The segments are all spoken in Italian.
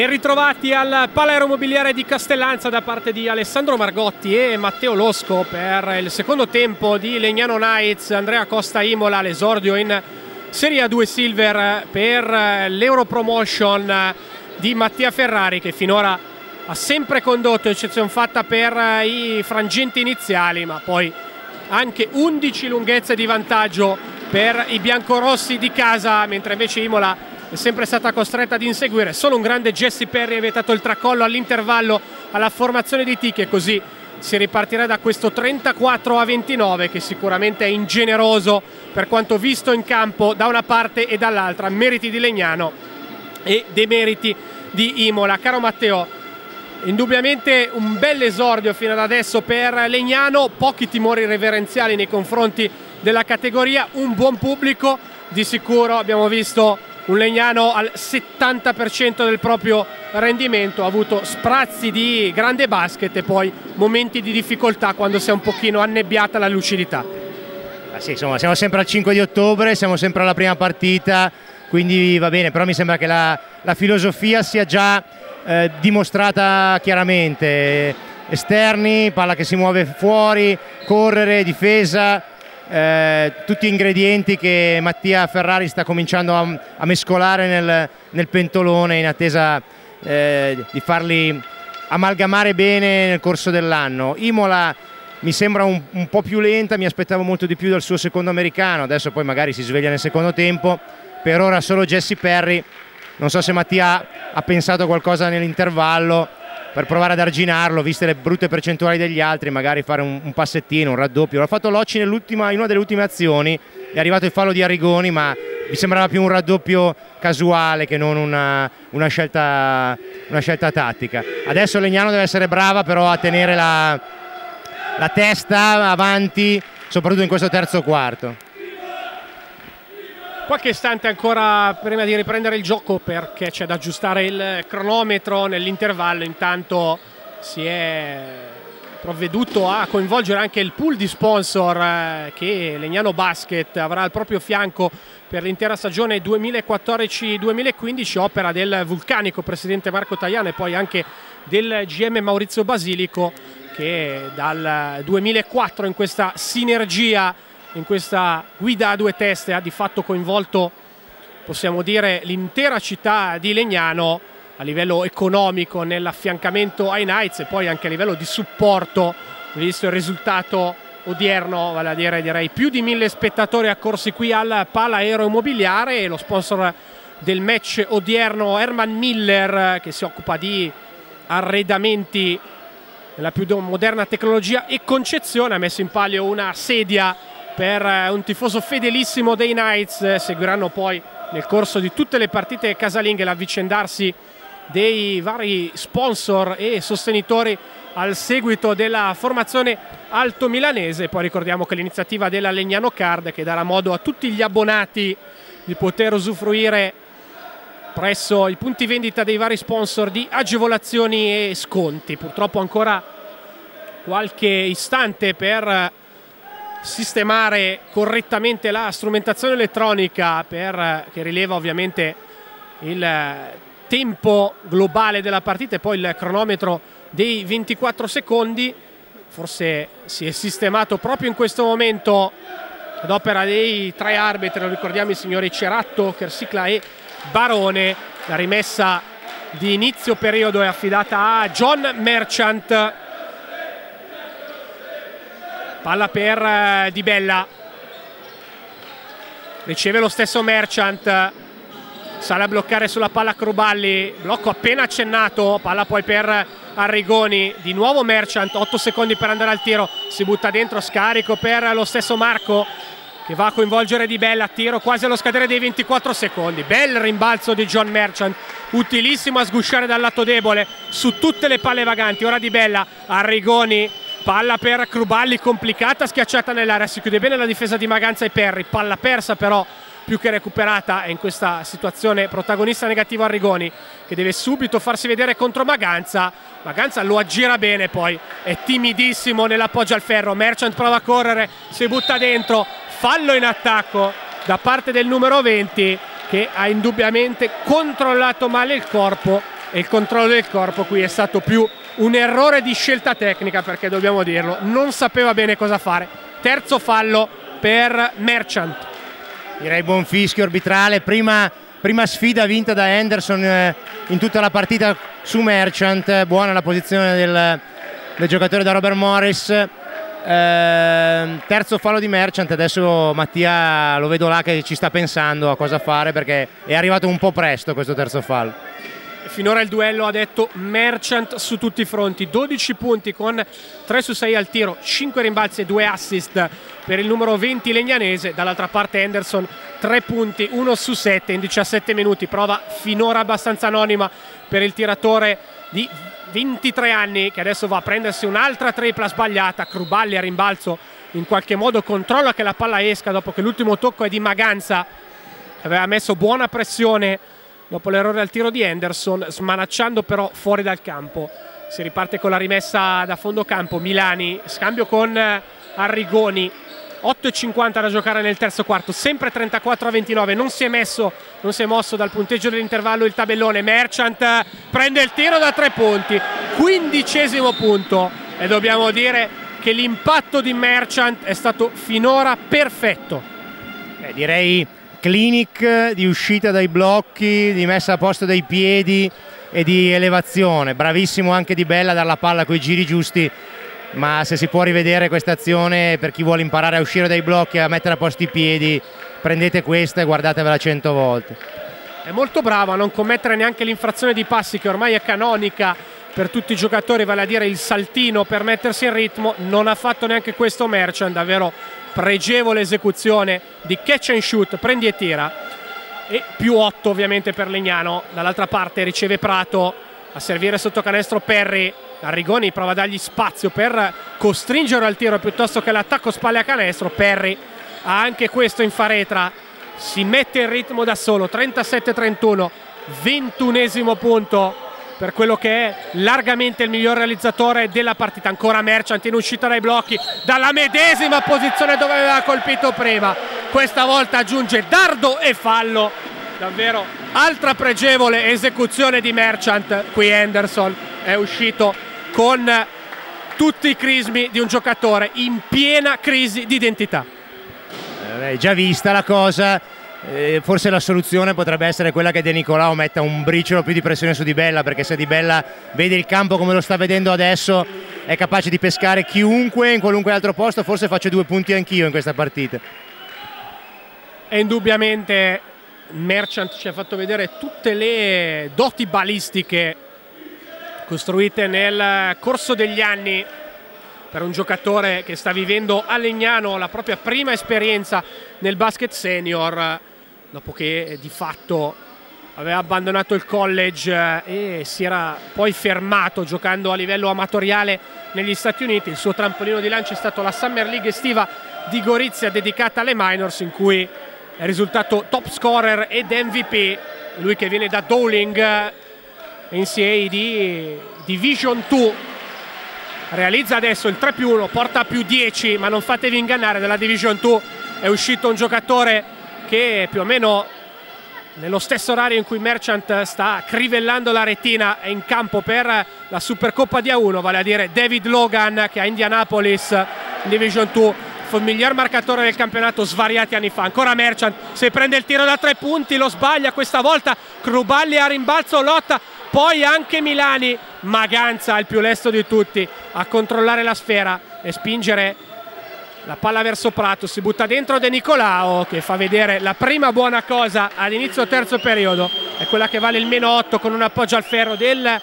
Ben ritrovati al Pala Aeromobiliare di Castellanza da parte di Alessandro Margotti e Matteo Losco per il secondo tempo di Legnano Knights. Andrea Costa Imola, l'esordio in Serie A2 Silver per l'Europromotion di Mattia Ferrari, che finora ha sempre condotto, eccezione fatta per i frangenti iniziali, ma poi anche 11 lunghezze di vantaggio per i biancorossi di casa, mentre invece Imola è sempre stata costretta ad inseguire. Solo un grande Jesse Perry ha evitato il tracollo all'intervallo alla formazione di T, e così si ripartirà da questo 34-29 che sicuramente è ingeneroso per quanto visto in campo da una parte e dall'altra. Meriti di Legnano e demeriti di Imola. Caro Matteo, indubbiamente un bel esordio fino ad adesso per Legnano, pochi timori reverenziali nei confronti della categoria, un buon pubblico di sicuro. Abbiamo visto un Legnano al 70% del proprio rendimento, ha avuto sprazzi di grande basket e poi momenti di difficoltà quando si è un pochino annebbiata la lucidità. Sì, insomma, siamo sempre al 5 di ottobre, siamo sempre alla prima partita, quindi va bene, però mi sembra che la filosofia sia già dimostrata chiaramente. Esterni, palla che si muove fuori, correre, difesa, tutti ingredienti che Mattia Ferrari sta cominciando a mescolare nel pentolone in attesa di farli amalgamare bene nel corso dell'anno. Imola mi sembra un po' più lenta, mi aspettavo molto di più dal suo secondo americano, adesso poi magari si sveglia nel secondo tempo. Per ora solo Jesse Perry, non so se Mattia ha pensato qualcosa nell'intervallo per provare ad arginarlo, viste le brutte percentuali degli altri, magari fare un passettino, un raddoppio. L'ha fatto Locci in una delle ultime azioni, è arrivato il fallo di Arrigoni, ma mi sembrava più un raddoppio casuale che non una scelta tattica. Adesso Legnano deve essere brava però a tenere la testa avanti, soprattutto in questo terzo quarto. Qualche istante ancora prima di riprendere il gioco, perché c'è da aggiustare il cronometro nell'intervallo. Intanto si è provveduto a coinvolgere anche il pool di sponsor che Legnano Basket avrà al proprio fianco per l'intera stagione 2014-2015, opera del vulcanico presidente Marco Tajano e poi anche del GM Maurizio Basilico, che dal 2004 in questa sinergia, in questa guida a due teste, ha di fatto coinvolto, possiamo dire, l'intera città di Legnano a livello economico nell'affiancamento ai Knights e poi anche a livello di supporto, visto il risultato odierno, vale a dire direi più di 1000 spettatori accorsi qui al Pala Aeromobiliare, e lo sponsor del match odierno Herman Miller, che si occupa di arredamenti della più moderna tecnologia e concezione, ha messo in palio una sedia per un tifoso fedelissimo dei Knights. Seguiranno poi nel corso di tutte le partite casalinghe l'avvicendarsi dei vari sponsor e sostenitori al seguito della formazione altomilanese. Poi ricordiamo che l'iniziativa della Legnano Card, che darà modo a tutti gli abbonati di poter usufruire presso i punti vendita dei vari sponsor di agevolazioni e sconti. Purtroppo ancora qualche istante per sistemare correttamente la strumentazione elettronica che rileva ovviamente il tempo globale della partita e poi il cronometro dei 24 secondi. Forse si è sistemato proprio in questo momento ad opera dei tre arbitri, lo ricordiamo, i signori Ceratto, Kersicla e Barone. La rimessa di inizio periodo è affidata a John Merchant. Palla per Di Bella, riceve lo stesso Merchant, sale a bloccare sulla palla Cruballi, blocco appena accennato, palla poi per Arrigoni, di nuovo Merchant, 8 secondi per andare al tiro, si butta dentro, scarico per lo stesso Marco che va a coinvolgere Di Bella, tiro quasi allo scadere dei 24 secondi, bel rimbalzo di John Merchant, utilissimo a sgusciare dal lato debole su tutte le palle vaganti. Ora Di Bella, Arrigoni, palla per Cruballi, complicata, schiacciata nell'area, si chiude bene la difesa di Maganza e Perry, palla persa però più che recuperata, e in questa situazione protagonista negativo Arrigoni, che deve subito farsi vedere contro Maganza. Maganza lo aggira bene, poi è timidissimo nell'appoggio al ferro. Merchant prova a correre, si butta dentro, fallo in attacco da parte del numero 20, che ha indubbiamente controllato male il corpo e il controllo del corpo qui è stato più un errore di scelta tecnica, perché dobbiamo dirlo, non sapeva bene cosa fare. Terzo fallo per Merchant. Direi buon fischio arbitrale, prima sfida vinta da Henderson in tutta la partita su Merchant, buona la posizione del giocatore da Robert Morris. Terzo fallo di Merchant, adesso Mattia lo vedo là che ci sta pensando a cosa fare, perché è arrivato un po' presto questo terzo fallo. Finora il duello ha detto Merchant su tutti i fronti, 12 punti con 3 su 6 al tiro, 5 rimbalzi e 2 assist per il numero 20 legnanese. Dall'altra parte Henderson 3 punti, 1 su 7 in 17 minuti, prova finora abbastanza anonima per il tiratore di 23 anni che adesso va a prendersi un'altra tripla sbagliata. Kruballi a rimbalzo in qualche modo controlla che la palla esca dopo che l'ultimo tocco è di Maganza, che aveva messo buona pressione dopo l'errore al tiro di Henderson, smanacciando però fuori dal campo. Si riparte con la rimessa da fondo campo. Milani, scambio con Arrigoni, 8,50 da giocare nel terzo quarto, sempre 34-29, non si è mosso dal punteggio dell'intervallo il tabellone. Merchant prende il tiro da 3 punti, 15° punto, e dobbiamo dire che l'impatto di Merchant è stato finora perfetto. Direi clinic di uscita dai blocchi, di messa a posto dei piedi e di elevazione. Bravissimo anche Di Bella a dare la palla coi giri giusti, ma se si può rivedere questa azione, per chi vuole imparare a uscire dai blocchi e a mettere a posto i piedi, prendete questa e guardatevela 100 volte. È molto bravo a non commettere neanche l'infrazione di passi che ormai è canonica per tutti i giocatori, vale a dire il saltino per mettersi in ritmo. Non ha fatto neanche questo Merchant, davvero pregevole esecuzione di catch and shoot, prendi e tira, e più 8 ovviamente per Legnano. Dall'altra parte riceve Prato, a servire sotto canestro Perry. Arrigoni prova a dargli spazio per costringere al tiro piuttosto che l'attacco spalle a canestro. Perry ha anche questo in faretra, si mette in ritmo da solo, 37-31, 21° punto per quello che è largamente il miglior realizzatore della partita. Ancora Merchant in uscita dai blocchi dalla medesima posizione dove aveva colpito prima, questa volta aggiunge dardo e fallo. Davvero altra pregevole esecuzione di Merchant. Qui Henderson è uscito con tutti i crismi di un giocatore in piena crisi di identità. Già vista la cosa, forse la soluzione potrebbe essere quella che De Nicolao metta un briciolo più di pressione su Di Bella, perché se Di Bella vede il campo come lo sta vedendo adesso è capace di pescare chiunque in qualunque altro posto. Forse faccio 2 punti anch'io in questa partita. E indubbiamente Merchant ci ha fatto vedere tutte le doti balistiche costruite nel corso degli anni per un giocatore che sta vivendo a Legnano la propria prima esperienza nel basket senior, dopo che di fatto aveva abbandonato il college e si era poi fermato giocando a livello amatoriale negli Stati Uniti. Il suo trampolino di lancio è stato la Summer League estiva di Gorizia dedicata alle minors, in cui è risultato top scorer ed MVP. Lui che viene da Dowling, NCAA di Division 2, realizza adesso il 3+1, porta a +10, ma non fatevi ingannare, dalla Division 2 è uscito un giocatore che più o meno nello stesso orario in cui Merchant sta crivellando la retina è in campo per la Supercoppa di A1, vale a dire David Logan, che a Indianapolis in Division 2 fu il miglior marcatore del campionato svariati anni fa. Ancora Merchant, se prende il tiro da 3 punti lo sbaglia, questa volta Kruballi a rimbalzo, lotta, poi anche Milani. Maganza, il più lesto di tutti, a controllare la sfera e spingere la palla verso Prato. Si butta dentro De Nicolao, che fa vedere la prima buona cosa ad inizio terzo periodo, è quella che vale il -8 con un appoggio al ferro del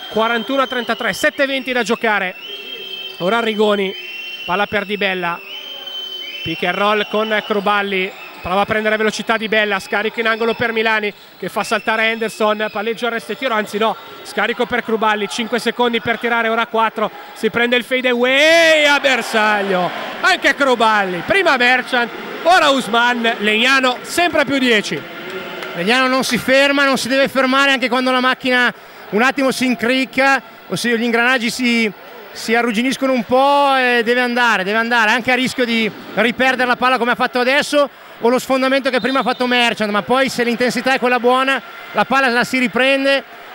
41-33, 7:20 da giocare. Ora Arrigoni, palla per Di Bella, pick and roll con Kruballi, prova a prendere velocità Di Bella, scarico in angolo per Milani che fa saltare Henderson, palleggio, arresto e tiro, anzi no, scarico per Kruballi, 5 secondi per tirare, ora 4, si prende il fade away a bersaglio, anche Kruballi, prima Merchant, ora Usman. Legnano sempre a +10. Legnano non si ferma, non si deve fermare anche quando la macchina un attimo si incricca, ossia gli ingranaggi si arrugginiscono un po', e deve andare anche a rischio di riperdere la palla come ha fatto adesso, o lo sfondamento che prima ha fatto Merchant, ma poi se l'intensità è quella buona la palla la si riprende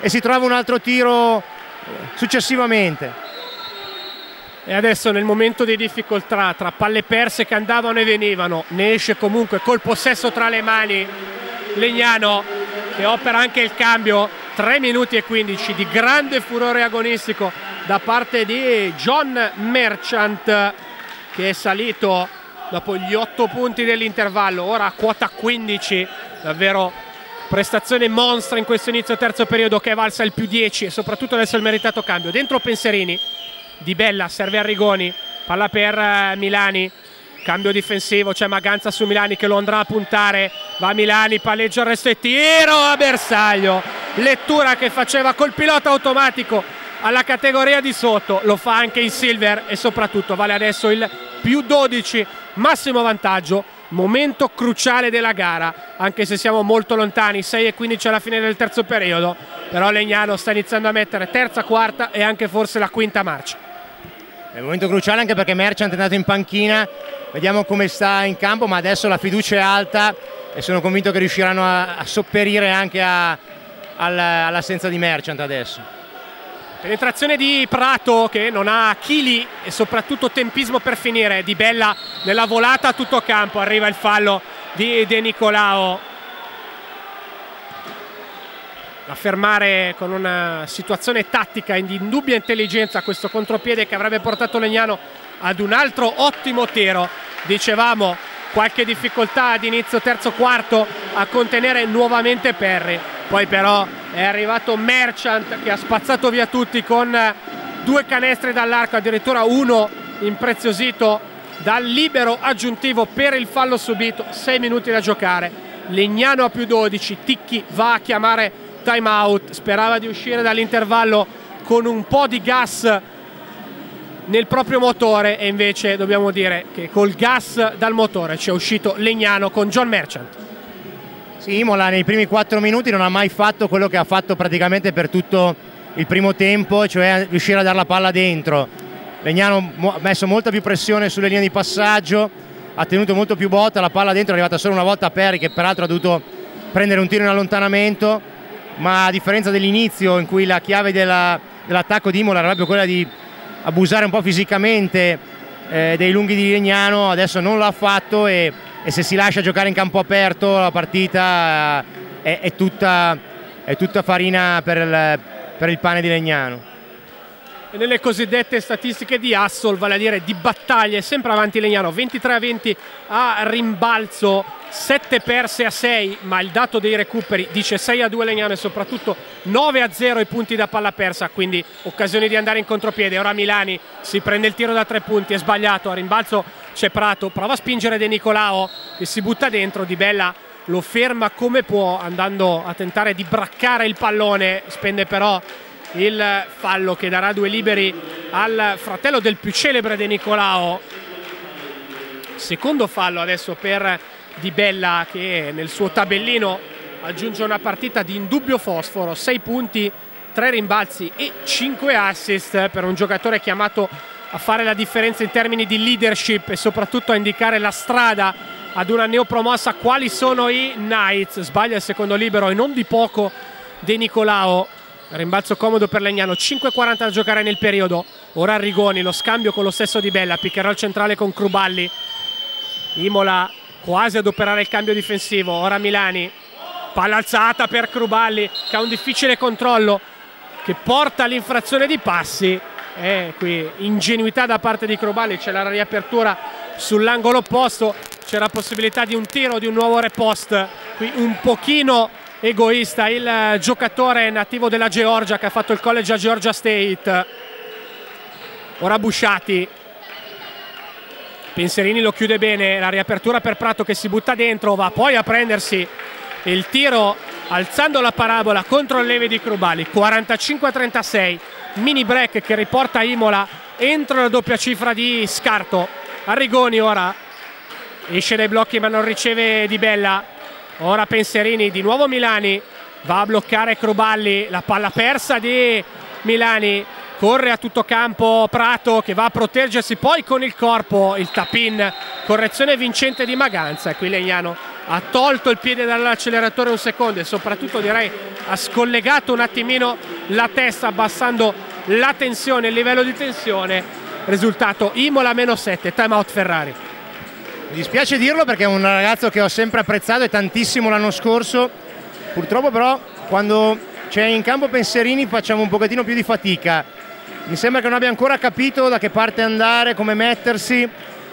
e si trova un altro tiro successivamente. E adesso nel momento di difficoltà tra palle perse che andavano e venivano, ne esce comunque col possesso tra le mani Legnano, che opera anche il cambio. 3 minuti e 15 di grande furore agonistico da parte di John Merchant, che è salito dopo gli 8 punti dell'intervallo, ora a quota 15. Davvero prestazione monstra in questo inizio terzo periodo, che è valsa il più 10 e soprattutto adesso il meritato cambio. Dentro Penserini, Di Bella serve a Rigoni, palla per Milani, cambio difensivo, c'è Maganza su Milani che lo andrà a puntare, va Milani, palleggio il resto e tiro a bersaglio, lettura che faceva col pilota automatico alla categoria di sotto, lo fa anche in silver e soprattutto vale adesso il più 12, massimo vantaggio, momento cruciale della gara, anche se siamo molto lontani, 6 e 15 alla fine del terzo periodo, però Legnano sta iniziando a mettere terza, quarta e anche forse la quinta marcia. È un momento cruciale anche perché Merchant è andato in panchina, vediamo come sta in campo, ma adesso la fiducia è alta e sono convinto che riusciranno a sopperire anche all'assenza di Merchant adesso. Penetrazione di Prato che non ha chili e soprattutto tempismo per finire. Di Bella nella volata a tutto campo, arriva il fallo di De Nicolao a fermare con una situazione tattica di indubbia intelligenza questo contropiede che avrebbe portato Legnano ad un altro ottimo tiro. Dicevamo qualche difficoltà ad inizio terzo quarto a contenere nuovamente Perry, poi però è arrivato Merchant che ha spazzato via tutti con 2 canestri dall'arco, addirittura uno impreziosito dal libero aggiuntivo per il fallo subito. 6 minuti da giocare, Legnano a più 12, Ticchi va a chiamare time out, sperava di uscire dall'intervallo con un po' di gas nel proprio motore e invece dobbiamo dire che col gas dal motore ci è uscito Legnano con John Merchant. Sì, Imola nei primi 4 minuti non ha mai fatto quello che ha fatto praticamente per tutto il primo tempo, cioè riuscire a dare la palla dentro. Legnano ha messo molta più pressione sulle linee di passaggio, ha tenuto molto più botta, la palla dentro è arrivata solo una volta a Perry che peraltro ha dovuto prendere un tiro in allontanamento, ma a differenza dell'inizio in cui la chiave dell'attacco di Imola era proprio quella di abusare un po' fisicamente dei lunghi di Legnano, adesso non l'ha fatto e se si lascia giocare in campo aperto la partita è tutta farina per il pane di Legnano. E nelle cosiddette statistiche di hustle, vale a dire di battaglie, sempre avanti Legnano, 23-20 a rimbalzo, 7 perse a 6, ma il dato dei recuperi dice 6-2 Legnano e soprattutto 9-0 i punti da palla persa, quindi occasioni di andare in contropiede. Ora Milani si prende il tiro da 3 punti, è sbagliato, a rimbalzo c'è Prato, prova a spingere De Nicolao che si butta dentro, Di Bella lo ferma come può andando a tentare di braccare il pallone, spende però il fallo che darà 2 liberi al fratello del più celebre De Nicolao. Secondo fallo adesso per Di Bella che nel suo tabellino aggiunge una partita di indubbio fosforo, 6 punti, 3 rimbalzi e 5 assist per un giocatore chiamato a fare la differenza in termini di leadership e soprattutto a indicare la strada ad una neopromossa quali sono i Knights. Sbaglia il secondo libero e non di poco De Nicolao. Rimbalzo comodo per Legnano, 5:40 da giocare nel periodo. Ora Rigoni, lo scambio con lo stesso Di Bella, pick and roll centrale con Cruballi. Imola quasi ad operare il cambio difensivo. Ora Milani, palla alzata per Cruballi che ha un difficile controllo che porta all'infrazione di passi. E qui ingenuità da parte di Cruballi, c'è la riapertura sull'angolo opposto, c'era possibilità di un tiro, di un nuovo repost. Qui un pochino egoista il giocatore nativo della Georgia che ha fatto il college a Georgia State. Ora Busciati, Penserini lo chiude bene, la riapertura per Prato che si butta dentro, va poi a prendersi il tiro alzando la parabola contro il leve di Cruballi. 45-36, mini break che riporta Imola entro la doppia cifra di scarto. Arrigoni ora esce dai blocchi ma non riceve Di Bella. Ora Penserini, di nuovo Milani, va a bloccare Cruballi, la palla persa di Milani, corre a tutto campo Prato che va a proteggersi poi con il corpo, il tap-in, correzione vincente di Maganza e qui Legnano ha tolto il piede dall'acceleratore un secondo e soprattutto direi ha scollegato un attimino la testa abbassando la tensione, il livello di tensione. Risultato Imola -7, time out Ferrari. Mi dispiace dirlo perché è un ragazzo che ho sempre apprezzato e tantissimo l'anno scorso, purtroppo però quando c'è in campo Penserini facciamo un pochettino più di fatica, mi sembra che non abbia ancora capito da che parte andare, come mettersi,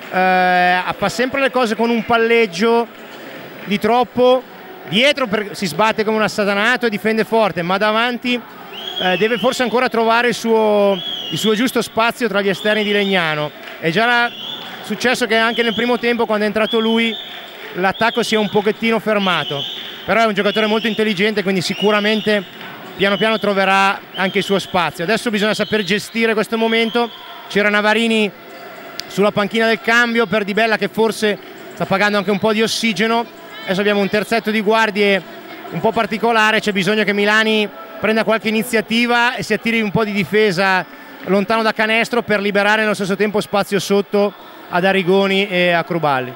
fa sempre le cose con un palleggio di troppo, dietro si sbatte come un assatanato e difende forte, ma davanti deve forse ancora trovare il suo giusto spazio tra gli esterni di Legnano. È già successo che anche nel primo tempo, quando è entrato lui, l'attacco si è un pochettino fermato, però è un giocatore molto intelligente, quindi sicuramente piano piano troverà anche il suo spazio. Adesso bisogna saper gestire questo momento. C'era Navarini sulla panchina del cambio per Di Bella che forse sta pagando anche un po' di ossigeno. Adesso abbiamo un terzetto di guardie un po' particolare, c'è bisogno che Milani prenda qualche iniziativa e si attiri un po' di difesa lontano da canestro per liberare nello stesso tempo spazio sotto ad Arrigoni e a Cruballi.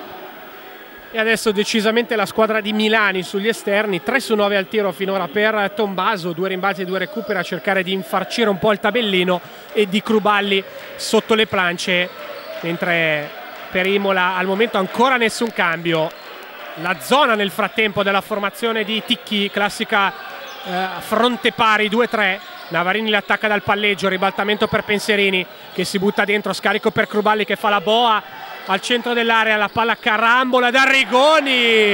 E adesso decisamente la squadra di Milani sugli esterni, 3 su 9 al tiro finora per Tombaso, 2 rimbalzi e 2 recuperi a cercare di infarcire un po' il tabellino, e di Cruballi sotto le plance, mentre per Imola al momento ancora nessun cambio. La zona nel frattempo della formazione di Ticchi, classica fronte pari 2-3. Navarini l'attacca dal palleggio, ribaltamento per Penserini che si butta dentro, scarico per Cruballi che fa la boa al centro dell'area, la palla carambola da Arrigoni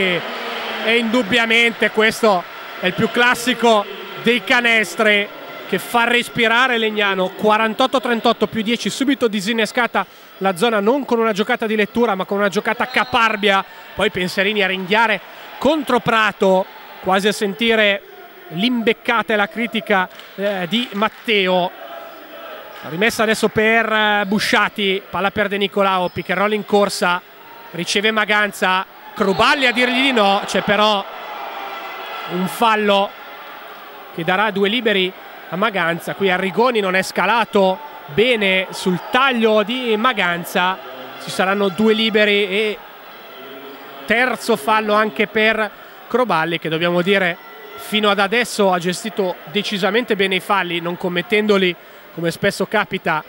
e indubbiamente questo è il più classico dei canestri che fa respirare Legnano. 48-38 più 10, subito disinnescata la zona, non con una giocata di lettura ma con una giocata caparbia. Poi Penserini a ringhiare contro Prato, quasi a sentire l'imbeccata e la critica di Matteo. Rimessa adesso per Busciati, palla per De Nicolao, pick and roll in corsa, riceve Maganza, Cruballi a dirgli di no, c'è però un fallo che darà 2 liberi a Maganza. Qui Arrigoni non è scalato bene sul taglio di Maganza, ci saranno 2 liberi e terzo fallo anche per Cruballi, che dobbiamo dire fino ad adesso ha gestito decisamente bene i falli, non commettendoli come spesso capita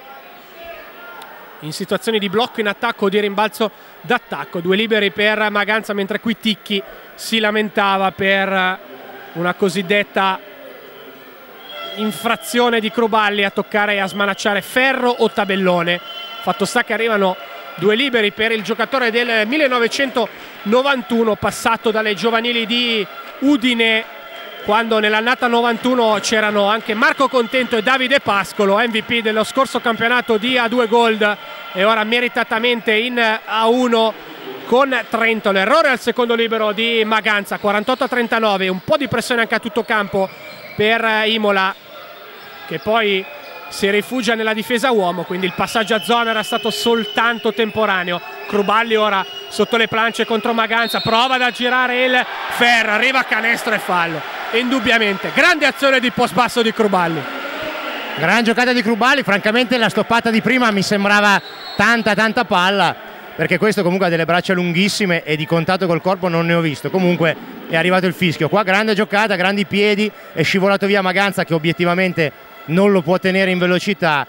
in situazioni di blocco in attacco o di rimbalzo d'attacco. 2 liberi per Maganza, mentre qui Ticchi si lamentava per una cosiddetta infrazione di Cruballi a toccare e a smanacciare ferro o tabellone. Fatto sta che arrivano 2 liberi per il giocatore del 1991, passato dalle giovanili di Udine, quando nell'annata 91 c'erano anche Marco Contento e Davide Pascolo, MVP dello scorso campionato di A2 Gold e ora meritatamente in A1 con Trento. L'errore al secondo libero di Maganza, 48-39, un po' di pressione anche a tutto campo per Imola, che poi si rifugia nella difesa uomo, quindi il passaggio a zona era stato soltanto temporaneo. Cruballi ora sotto le plance contro Maganza, prova ad aggirare il ferro, arriva a canestro e fallo. E indubbiamente grande azione di post basso di Cruballi. Gran giocata di Cruballi, francamente la stoppata di prima mi sembrava tanta palla, perché questo comunque ha delle braccia lunghissime e di contatto col corpo non ne ho visto. Comunque è arrivato il fischio. Qua grande giocata, grandi piedi, è scivolato via Maganza che obiettivamente non lo può tenere in velocità,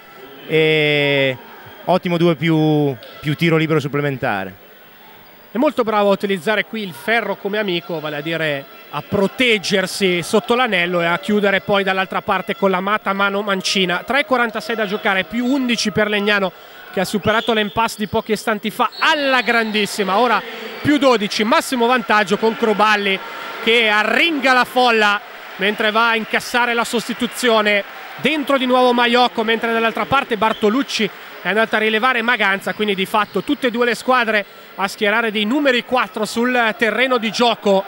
e ottimo 2 più tiro libero supplementare. È molto bravo a utilizzare qui il ferro come amico, vale a dire a proteggersi sotto l'anello e a chiudere poi dall'altra parte con la mano mancina. 3,46 da giocare, più 11 per Legnano che ha superato l'impasse di pochi istanti fa alla grandissima. Ora più 12, massimo vantaggio con Cruballi che arringa la folla mentre va a incassare la sostituzione. Dentro di nuovo Maiocco, mentre dall'altra parte Bartolucci è andata a rilevare Maganza, quindi di fatto tutte e 2 le squadre a schierare dei numeri 4 sul terreno di gioco.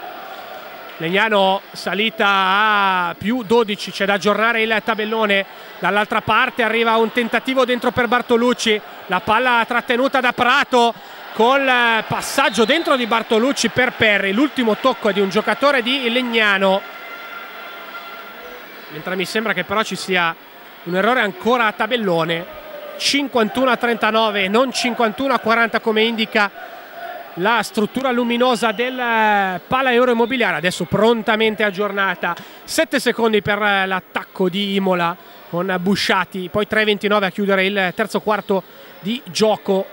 Legnano salita a più 12, c'è da aggiornare il tabellone. Dall'altra parte arriva un tentativo dentro per Bartolucci, la palla trattenuta da Prato col passaggio dentro di Bartolucci per Perri. L'ultimo tocco è di un giocatore di Legnano, mentre mi sembra che però ci sia un errore ancora a tabellone. 51-39, non 51-40 come indica la struttura luminosa del Pala Euro Immobiliare, adesso prontamente aggiornata. 7 secondi per l'attacco di Imola con Busciati, poi 3:29 a chiudere il terzo quarto di gioco.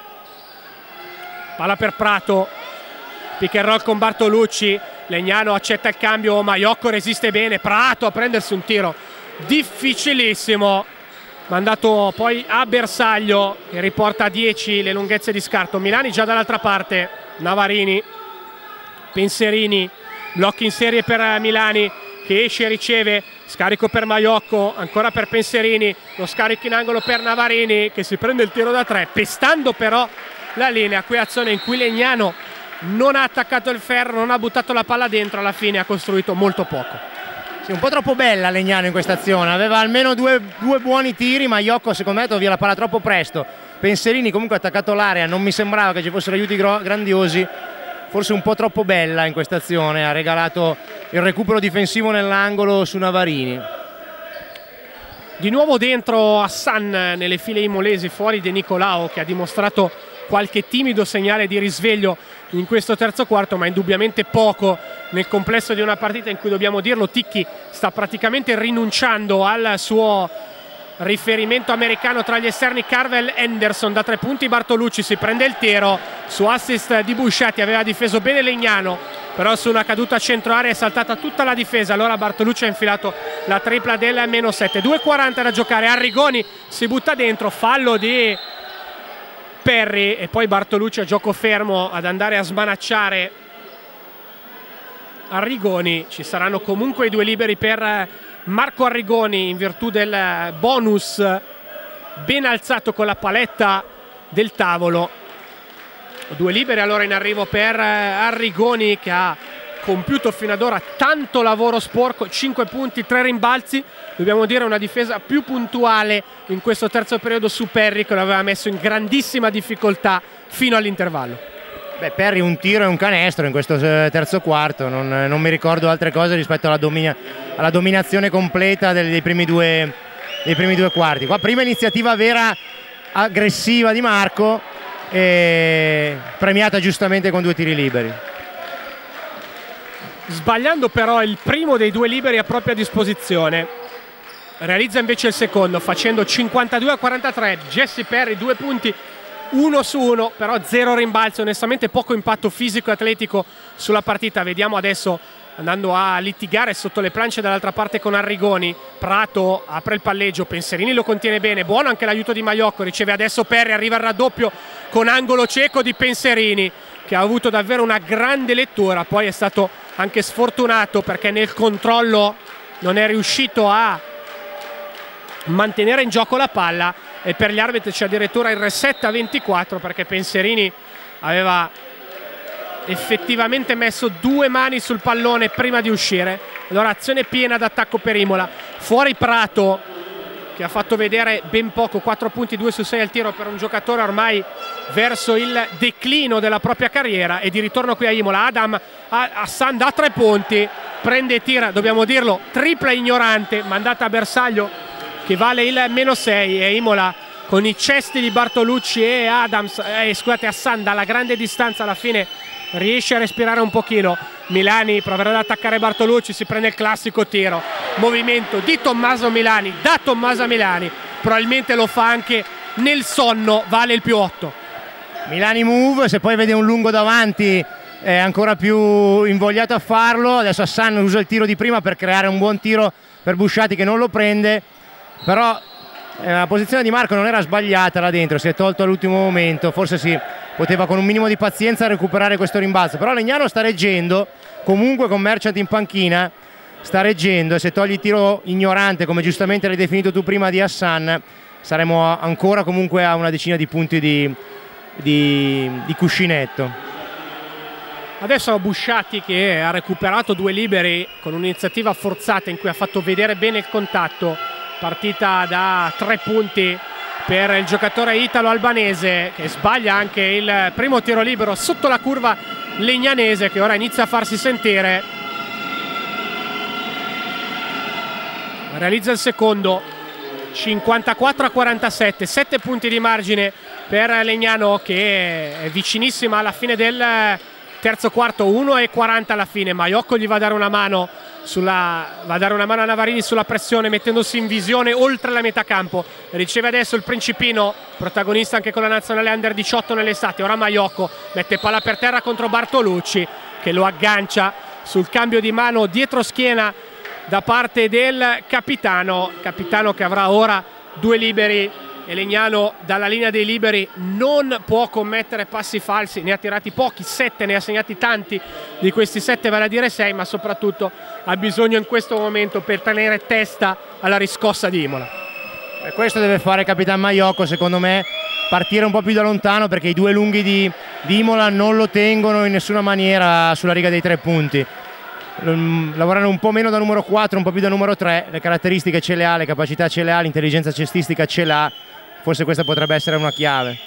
Palla per Prato, pick and roll con Bartolucci, Legnano accetta il cambio, Maiocco resiste bene, Prato a prendersi un tiro difficilissimo, mandato poi a Bersaglio che riporta a 10 le lunghezze di scarto. Milani già dall'altra parte, Navarini, Penserini, blocchi in serie per Milani che esce e riceve, scarico per Maiocco, ancora per Penserini, lo scarico in angolo per Navarini che si prende il tiro da 3, pestando però la linea. Qui azione in cui Legnano non ha attaccato il ferro, non ha buttato la palla dentro, alla fine ha costruito molto poco. Sì, un po' troppo bella Legnano in questa azione, aveva almeno due buoni tiri, ma Maiocco secondo me ha dato via la palla troppo presto. Penserini comunque ha attaccato l'area, non mi sembrava che ci fossero aiuti grandiosi, forse un po' troppo bella in questa azione, ha regalato il recupero difensivo nell'angolo su Navarini. Di nuovo dentro Hassan nelle file imolesi, fuori De Nicolao che ha dimostrato qualche timido segnale di risveglio in questo terzo quarto, ma indubbiamente poco nel complesso di una partita in cui, dobbiamo dirlo, Ticchi sta praticamente rinunciando al suo riferimento americano tra gli esterni. Carvel Henderson da 3 punti, Bartolucci si prende il tiro su assist di Busciati, aveva difeso bene Legnano, però su una caduta a centro area è saltata tutta la difesa, allora Bartolucci ha infilato la tripla del -7. 2:40 da giocare, Arrigoni si butta dentro, fallo di Perry e poi Bartolucci a gioco fermo ad andare a smanacciare Arrigoni. Ci saranno comunque i 2 liberi per Marco Arrigoni in virtù del bonus ben alzato con la paletta del tavolo. 2 liberi allora in arrivo per Arrigoni che ha compiuto fino ad ora tanto lavoro sporco, 5 punti, 3 rimbalzi, dobbiamo dire una difesa più puntuale in questo terzo periodo su Perry che lo aveva messo in grandissima difficoltà fino all'intervallo. Beh, Perry un tiro e un canestro in questo terzo quarto, non mi ricordo altre cose rispetto alla dominazione completa dei primi due quarti. Qua prima iniziativa vera aggressiva di Marco e premiata giustamente con 2 tiri liberi. Sbagliando però il primo dei 2 liberi a propria disposizione, realizza invece il secondo facendo 52-43. Jesse Perry 2 punti, 1 su 1, però 0 rimbalzi, onestamente poco impatto fisico e atletico sulla partita. Vediamo adesso andando a litigare sotto le planche dall'altra parte con Arrigoni. Prato apre il palleggio, Penserini lo contiene bene, buono anche l'aiuto di Maiocco, riceve adesso Perry, arriva il raddoppio con angolo cieco di Penserini che ha avuto davvero una grande lettura, poi è stato anche sfortunato perché nel controllo non è riuscito a mantenere in gioco la palla e per gli arbitri c'è addirittura il reset a 24 perché Penserini aveva effettivamente messo 2 mani sul pallone prima di uscire. Allora azione piena d'attacco per Imola, fuori Prato che ha fatto vedere ben poco, 4 punti, 2 su 6 al tiro per un giocatore ormai verso il declino della propria carriera. E di ritorno qui a Imola Adam Hassan da 3 punti, prende e tira, dobbiamo dirlo, tripla ignorante mandata a Bersaglio che vale il -6 e Imola con i cesti di Bartolucci e Hassan dalla grande distanza alla fine riesce a respirare un pochino. Milani proverà ad attaccare Bartolucci, si prende il classico tiro, movimento di Tommaso Milani da Tommaso Milani, probabilmente lo fa anche nel sonno, vale il +8. Milani move, se poi vede un lungo davanti è ancora più invogliato a farlo. Adesso Hassan usa il tiro di prima per creare un buon tiro per Busciati che non lo prende, però la posizione di Marco non era sbagliata là dentro, si è tolto all'ultimo momento, forse si poteva con un minimo di pazienza recuperare questo rimbalzo, però Legnano sta reggendo, comunque con Merchant in panchina sta reggendo e se togli il tiro ignorante come giustamente l'hai definito tu prima di Hassan saremo ancora comunque a una decina di punti di cuscinetto. Adesso Busciati che ha recuperato 2 liberi con un'iniziativa forzata in cui ha fatto vedere bene il contatto, partita da 3 punti per il giocatore italo-albanese che sbaglia anche il primo tiro libero sotto la curva legnanese che ora inizia a farsi sentire. Realizza il secondo, 54-47, 7 punti di margine per Legnano, che è vicinissima alla fine del terzo quarto. 1:40 alla fine. Maiocco gli va a dare una mano a Navarini sulla pressione, mettendosi in visione oltre la metà campo. Riceve adesso il Principino, protagonista anche con la nazionale under 18 nell'estate. Ora Maiocco mette palla per terra contro Bartolucci, che lo aggancia sul cambio di mano dietro schiena da parte del capitano che avrà ora 2 liberi, e Legnano dalla linea dei liberi non può commettere passi falsi. Ne ha tirati pochi, 7, ne ha segnati tanti di questi 7, vale a dire 6, ma soprattutto ha bisogno in questo momento per tenere testa alla riscossa di Imola. E questo deve fare il capitano Maiocco, secondo me, partire un po' più da lontano, perché i 2 lunghi di Imola non lo tengono in nessuna maniera sulla riga dei 3 punti. Lavorare un po' meno da numero 4, un po' più da numero 3, le caratteristiche ce le ha, le capacità ce le ha, l'intelligenza cestistica ce l'ha. Forse questa potrebbe essere una chiave.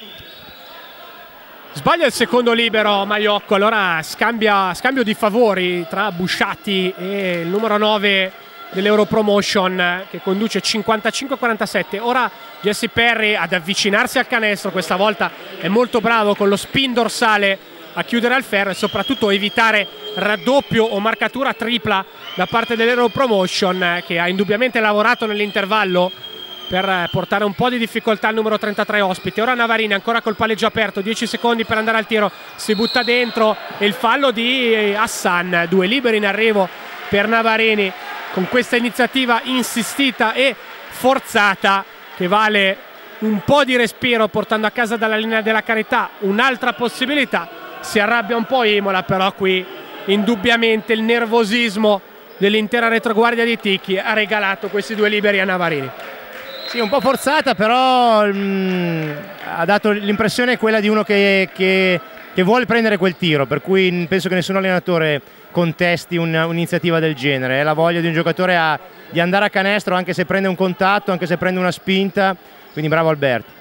Sbaglia il secondo libero Maiocco, allora scambio di favori tra Busciatti e il numero 9 dell'Europromotion, che conduce 55-47. Ora Jesse Perry ad avvicinarsi al canestro, questa volta è molto bravo con lo spin dorsale a chiudere al ferro e soprattutto evitare raddoppio o marcatura tripla da parte dell'Europromotion, che ha indubbiamente lavorato nell'intervallo per portare un po' di difficoltà al numero 33 ospite. Ora Navarini ancora col palleggio aperto, 10 secondi per andare al tiro, si butta dentro e il fallo di Hassan. 2 liberi in arrivo per Navarini con questa iniziativa insistita e forzata che vale un po' di respiro, portando a casa dalla linea della carità un'altra possibilità. Si arrabbia un po' Imola, però qui indubbiamente il nervosismo dell'intera retroguardia di Ticchi ha regalato questi 2 liberi a Navarini. Sì, un po' forzata, però ha dato l'impressione quella di uno che vuole prendere quel tiro, per cui penso che nessun allenatore contesti un'iniziativa del genere. È la voglia di un giocatore di andare a canestro, anche se prende un contatto, anche se prende una spinta, quindi bravo Alberto.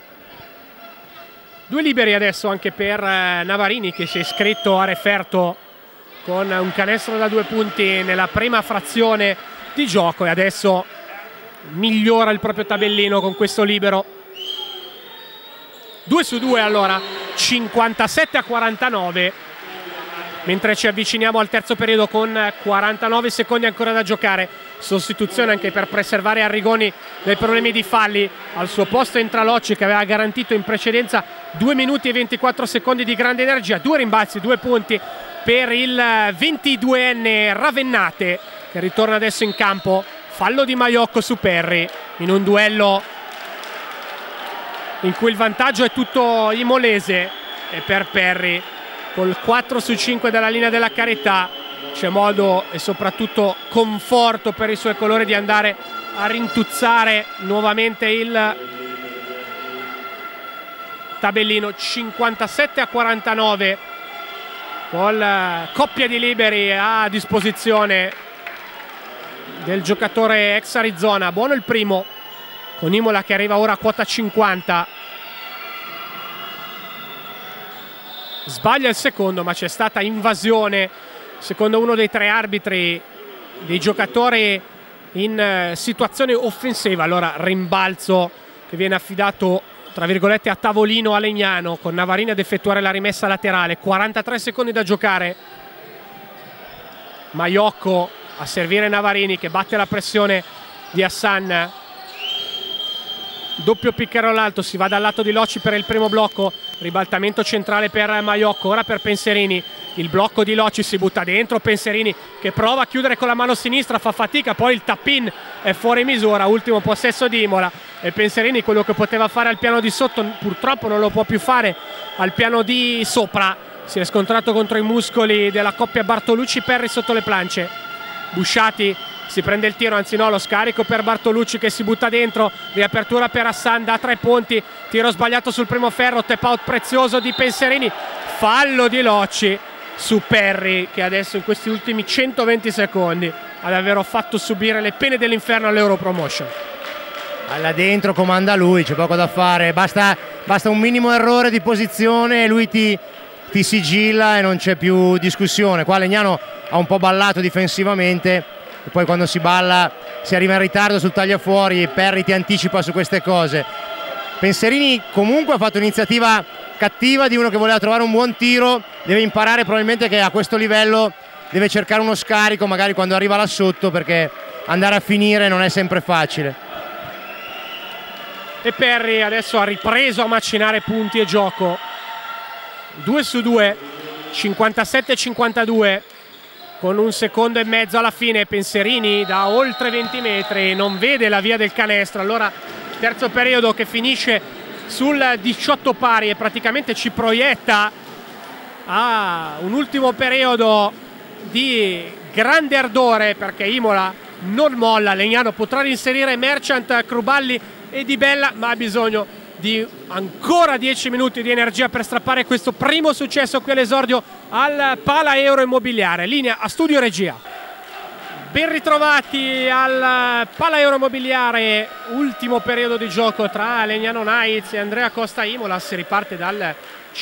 2 liberi adesso anche per Navarini, che si è iscritto a referto con un canestro da 2 punti nella prima frazione di gioco, e adesso migliora il proprio tabellino con questo libero. 2 su 2 allora, 57-49, mentre ci avviciniamo al terzo periodo con 49 secondi ancora da giocare. Sostituzione anche per preservare Arrigoni dai problemi di falli. Al suo posto entra Locci, che aveva garantito in precedenza 2 minuti e 24 secondi di grande energia. 2 rimbalzi, 2 punti per il 22enne Ravennate, che ritorna adesso in campo. Fallo di Maiocco su Perry in un duello in cui il vantaggio è tutto imolese, e per Perry col 4 su 5 dalla linea della carità c'è modo e soprattutto conforto per i suoi colori di andare a rintuzzare nuovamente il tabellino. 57-49 con coppia di liberi a disposizione del giocatore ex Arizona. Buono il primo, con Imola che arriva ora a quota 50. Sbaglia il secondo, ma c'è stata invasione, secondo uno dei 3 arbitri, dei giocatori in situazione offensiva. Allora rimbalzo che viene affidato tra virgolette a tavolino a Legnano, con Navarini ad effettuare la rimessa laterale. 43 secondi da giocare. Maiocco a servire Navarini, che batte la pressione di Hassan. Doppio piccaro all'alto, si va dal lato di Locci per il primo blocco. Ribaltamento centrale per Maiocco, ora per Penserini. Il blocco di Locci, si butta dentro Penserini, che prova a chiudere con la mano sinistra, fa fatica, poi il tap-in è fuori misura. Ultimo possesso di Imola, e Penserini quello che poteva fare al piano di sotto purtroppo non lo può più fare al piano di sopra. Si è scontrato contro i muscoli della coppia Bartolucci-Perry sotto le planche. Busciatti si prende il tiro, anzi no, lo scarico per Bartolucci, che si butta dentro. Riapertura per Hassan da 3 punti, tiro sbagliato sul primo ferro, tap out prezioso di Penserini. Fallo di Locci su Perry, che adesso in questi ultimi 120 secondi ha davvero fatto subire le pene dell'inferno all'Europromotion. Là dentro comanda lui, c'è poco da fare, basta un minimo errore di posizione e lui ti sigilla e non c'è più discussione. Qua Legnano ha un po' ballato difensivamente, e poi quando si balla si arriva in ritardo sul tagliafuori e Perry ti anticipa su queste cose. Penserini comunque ha fatto un'iniziativa cattiva di uno che voleva trovare un buon tiro, deve imparare probabilmente che a questo livello deve cercare uno scarico magari quando arriva là sotto, perché andare a finire non è sempre facile. E Perry adesso ha ripreso a macinare punti e gioco. 2 su 2, 57-52, con 1 secondo e mezzo alla fine. Penserini da oltre 20 metri non vede la via del canestro. Allora terzo periodo che finisce sul 18 pari e praticamente ci proietta a un ultimo periodo di grande ardore, perché Imola non molla. Legnano potrà reinserire Merchant, Cruballi e Di Bella, ma ha bisogno di ancora 10 minuti di energia per strappare questo primo successo qui all'esordio al Pala Euro Immobiliare. Linea a studio regia. Ben ritrovati al Pala Euro Immobiliare, ultimo periodo di gioco tra Legnano Knights e Andrea Costa Imola. Si riparte dal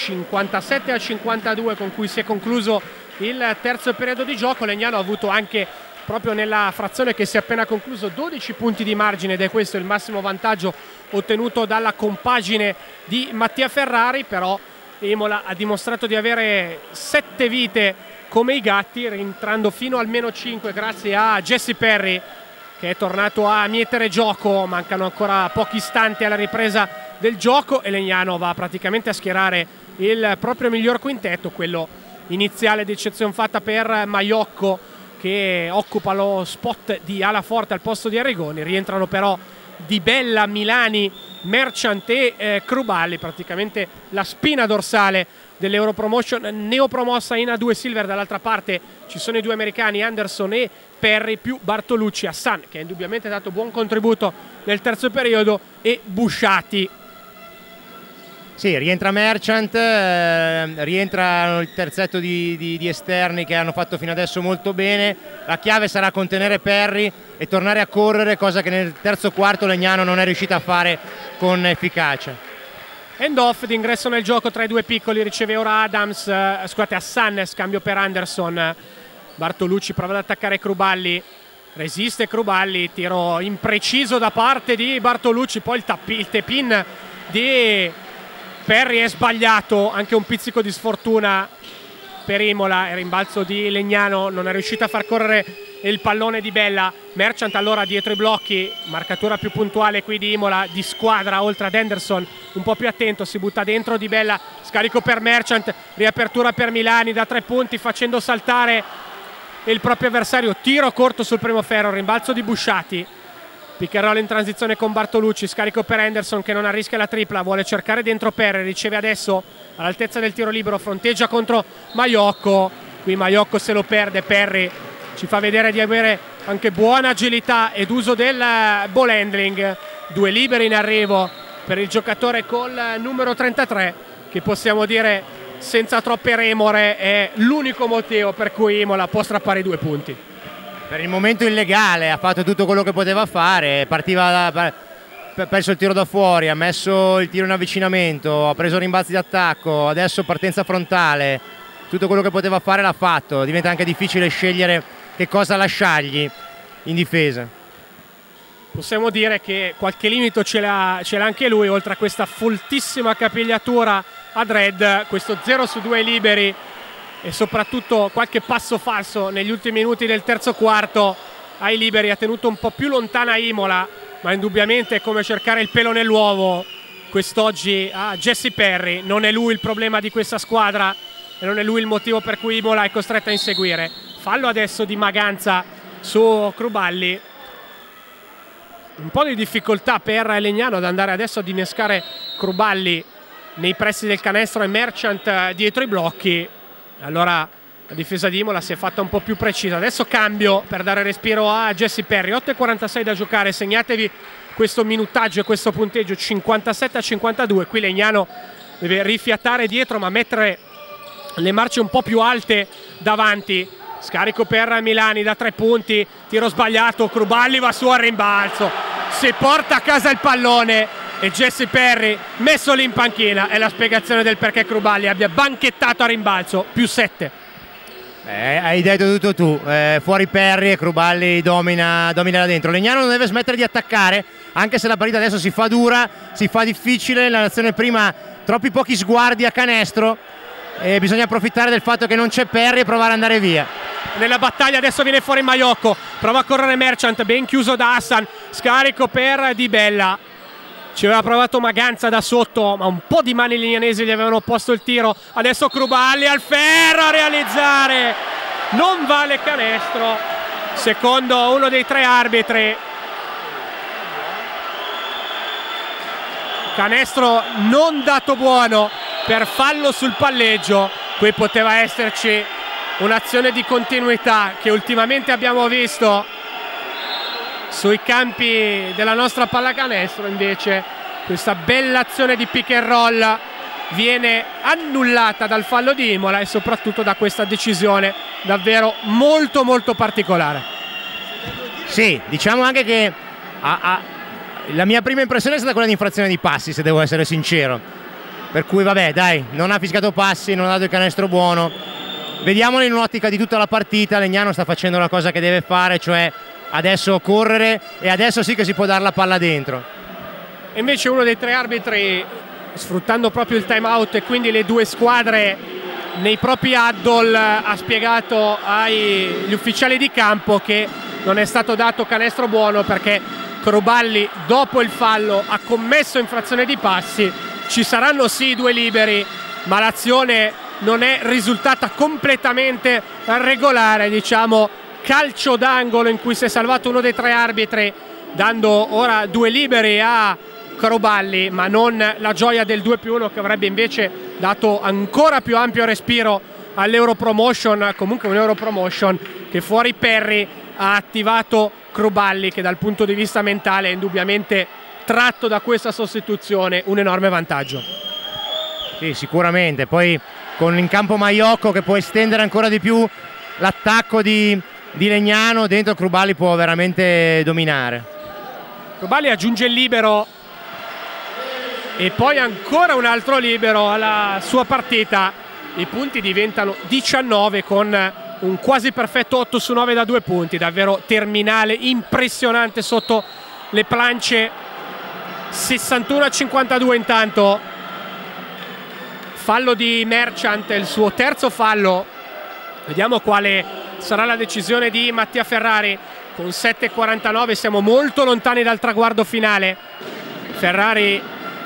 57-52 con cui si è concluso il terzo periodo di gioco. Legnano ha avuto anche, proprio nella frazione che si è appena concluso, 12 punti di margine ed è questo il massimo vantaggio ottenuto dalla compagine di Mattia Ferrari. Però Imola ha dimostrato di avere 7 vite come i gatti, rientrando fino al meno 5 grazie a Jesse Perry, che è tornato a mietere gioco. Mancano ancora pochi istanti alla ripresa del gioco e Legnano va praticamente a schierare il proprio miglior quintetto, quello iniziale d'eccezione fatta per Maiocco, che occupa lo spot di ala forte al posto di Arrigoni. Rientrano però Di Bella, Milani, Merchant e Cruballi, praticamente la spina dorsale dell'Europromotion neopromossa in A2 Silver. Dall'altra parte ci sono i due americani Anderson e Perry, più Bartolucci, Hassan, che ha indubbiamente dato buon contributo nel terzo periodo, e Busciati. Sì, rientra Merchant, rientra il terzetto di esterni che hanno fatto fino adesso molto bene. La chiave sarà contenere Perry e tornare a correre, cosa che nel terzo quarto Legnano non è riuscita a fare con efficacia. End off d'ingresso nel gioco tra i due piccoli, riceve ora Hassan, scambio per Anderson. Bartolucci prova ad attaccare Cruballi, resiste Cruballi, tiro impreciso da parte di Bartolucci, poi il tap-in di Perry è sbagliato, anche un pizzico di sfortuna per Imola. Il rimbalzo di Legnano non è riuscito a far correre il pallone di Bella. Merchant allora dietro i blocchi, marcatura più puntuale qui di Imola, di squadra, oltre ad Anderson un po' più attento, si butta dentro Di Bella, scarico per Merchant, riapertura per Milani da 3 punti facendo saltare il proprio avversario, tiro corto sul primo ferro, rimbalzo di Busciati, pick and roll in transizione con Bartolucci, scarico per Anderson che non arrischia la tripla, vuole cercare dentro Perry, riceve adesso all'altezza del tiro libero, fronteggia contro Maiocco, qui Maiocco se lo perde. Perry ci fa vedere di avere anche buona agilità ed uso del ball handling. 2 liberi in arrivo per il giocatore col numero 33, che possiamo dire senza troppe remore è l'unico motivo per cui Imola può strappare i 2 punti. Per il momento illegale, ha fatto tutto quello che poteva fare, partiva perso il tiro da fuori, ha messo il tiro in avvicinamento, ha preso rimbalzi d'attacco, adesso partenza frontale, tutto quello che poteva fare l'ha fatto. Diventa anche difficile scegliere che cosa lasciargli in difesa. Possiamo dire che qualche limite ce l'ha anche lui, oltre a questa foltissima capigliatura ad red, questo 0 su 2 liberi e soprattutto qualche passo falso negli ultimi minuti del terzo quarto ai liberi. Ha tenuto un po' più lontana Imola, ma indubbiamente è come cercare il pelo nell'uovo quest'oggi a Jesse Perry. Non è lui il problema di questa squadra e non è lui il motivo per cui Imola è costretta a inseguire. Fallo adesso di Maganza su Cruballi. Un po' di difficoltà per Legnano ad andare adesso ad innescare Cruballi nei pressi del canestro e Merchant dietro i blocchi. Allora la difesa di Imola si è fatta un po' più precisa. Adesso cambio per dare respiro a Jesse Perry. 8:46 da giocare, segnatevi questo minutaggio e questo punteggio, 57-52. Qui Legnano deve rifiatare dietro ma mettere le marce un po' più alte davanti. Scarico per Milani da 3 punti, tiro sbagliato, Cruballi va su al rimbalzo, si porta a casa il pallone e Jesse Perry messo lì in panchina. È la spiegazione del perché Cruballi abbia banchettato a rimbalzo, +7. Hai detto tutto tu, fuori Perry e Cruballi domina da dentro. Legnano non deve smettere di attaccare, anche se la partita adesso si fa dura, si fa difficile, la nazione prima troppi pochi sguardi a canestro e bisogna approfittare del fatto che non c'è Perry e provare ad andare via. Nella battaglia adesso viene fuori Maiocco, prova a correre Merchant, ben chiuso da Hassan, scarico per Di Bella. Ci aveva provato Maganza da sotto, ma un po' di mani lignanesi gli avevano posto il tiro. Adesso Cruballi al ferro a realizzare, non vale canestro, secondo uno dei 3 arbitri. Canestro non dato buono per fallo sul palleggio. Qui poteva esserci un'azione di continuità che ultimamente abbiamo visto sui campi della nostra pallacanestro. Invece questa bella azione di pick and roll viene annullata dal fallo di Imola e soprattutto da questa decisione davvero molto molto particolare. Sì, diciamo anche che la mia prima impressione è stata quella di infrazione di passi, se devo essere sincero, per cui vabbè dai, non ha fischiato passi, non ha dato il canestro buono. Vediamolo in un'ottica di tutta la partita. Legnano sta facendo la cosa che deve fare, cioè adesso correre, e adesso sì che si può dare la palla dentro. E invece uno dei 3 arbitri, sfruttando proprio il time out e quindi le 2 squadre nei propri huddle, ha spiegato agli ufficiali di campo che non è stato dato canestro buono perché Cruballi dopo il fallo ha commesso infrazione di passi. Ci saranno sì 2 liberi, ma l'azione non è risultata completamente regolare, diciamo calcio d'angolo in cui si è salvato uno dei 3 arbitri, dando ora 2 liberi a Cruballi, ma non la gioia del 2+1 che avrebbe invece dato ancora più ampio respiro all'Europromotion. Comunque un Europromotion che fuori Perry ha attivato Cruballi, che dal punto di vista mentale è indubbiamente tratto da questa sostituzione un enorme vantaggio. Sì, sicuramente, poi con in campo Maiocco che può estendere ancora di più l'attacco di Legnano, dentro Cruballi può veramente dominare. Cruballi aggiunge il libero e poi ancora un altro libero alla sua partita. I punti diventano 19 con un quasi perfetto 8 su 9 da 2 punti, davvero terminale, impressionante sotto le planche. 61-52 intanto, fallo di Merchant, il suo terzo fallo. Vediamo quale sarà la decisione di Mattia Ferrari. Con 7:49 siamo molto lontani dal traguardo finale. Ferrari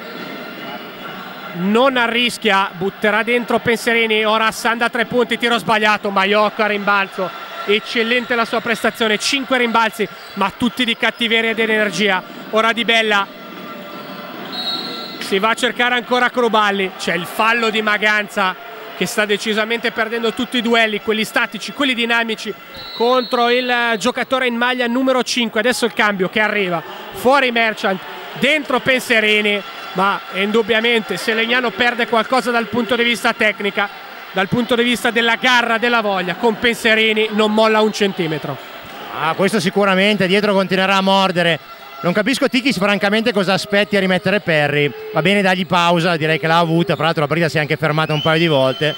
non arrischia, butterà dentro Penserini. Ora Hassan da 3 punti, tiro sbagliato, Maiocco a rimbalzo. Eccellente la sua prestazione, 5 rimbalzi ma tutti di cattiveria ed energia. Ora Di Bella, si va a cercare ancora Cruballi, c'è il fallo di Maganza che sta decisamente perdendo tutti i duelli, quelli statici, quelli dinamici, contro il giocatore in maglia numero 5. Adesso il cambio che arriva, fuori Merchant, dentro Penserini, ma indubbiamente se Legnano perde qualcosa dal punto di vista tecnica, dal punto di vista della garra, della voglia, con Penserini non molla un centimetro. Questo sicuramente, dietro continuerà a mordere. Non capisco Tikis francamente cosa aspetti a rimettere Perry. Va bene dargli pausa, direi che l'ha avuta, tra l'altro la partita si è anche fermata un paio di volte.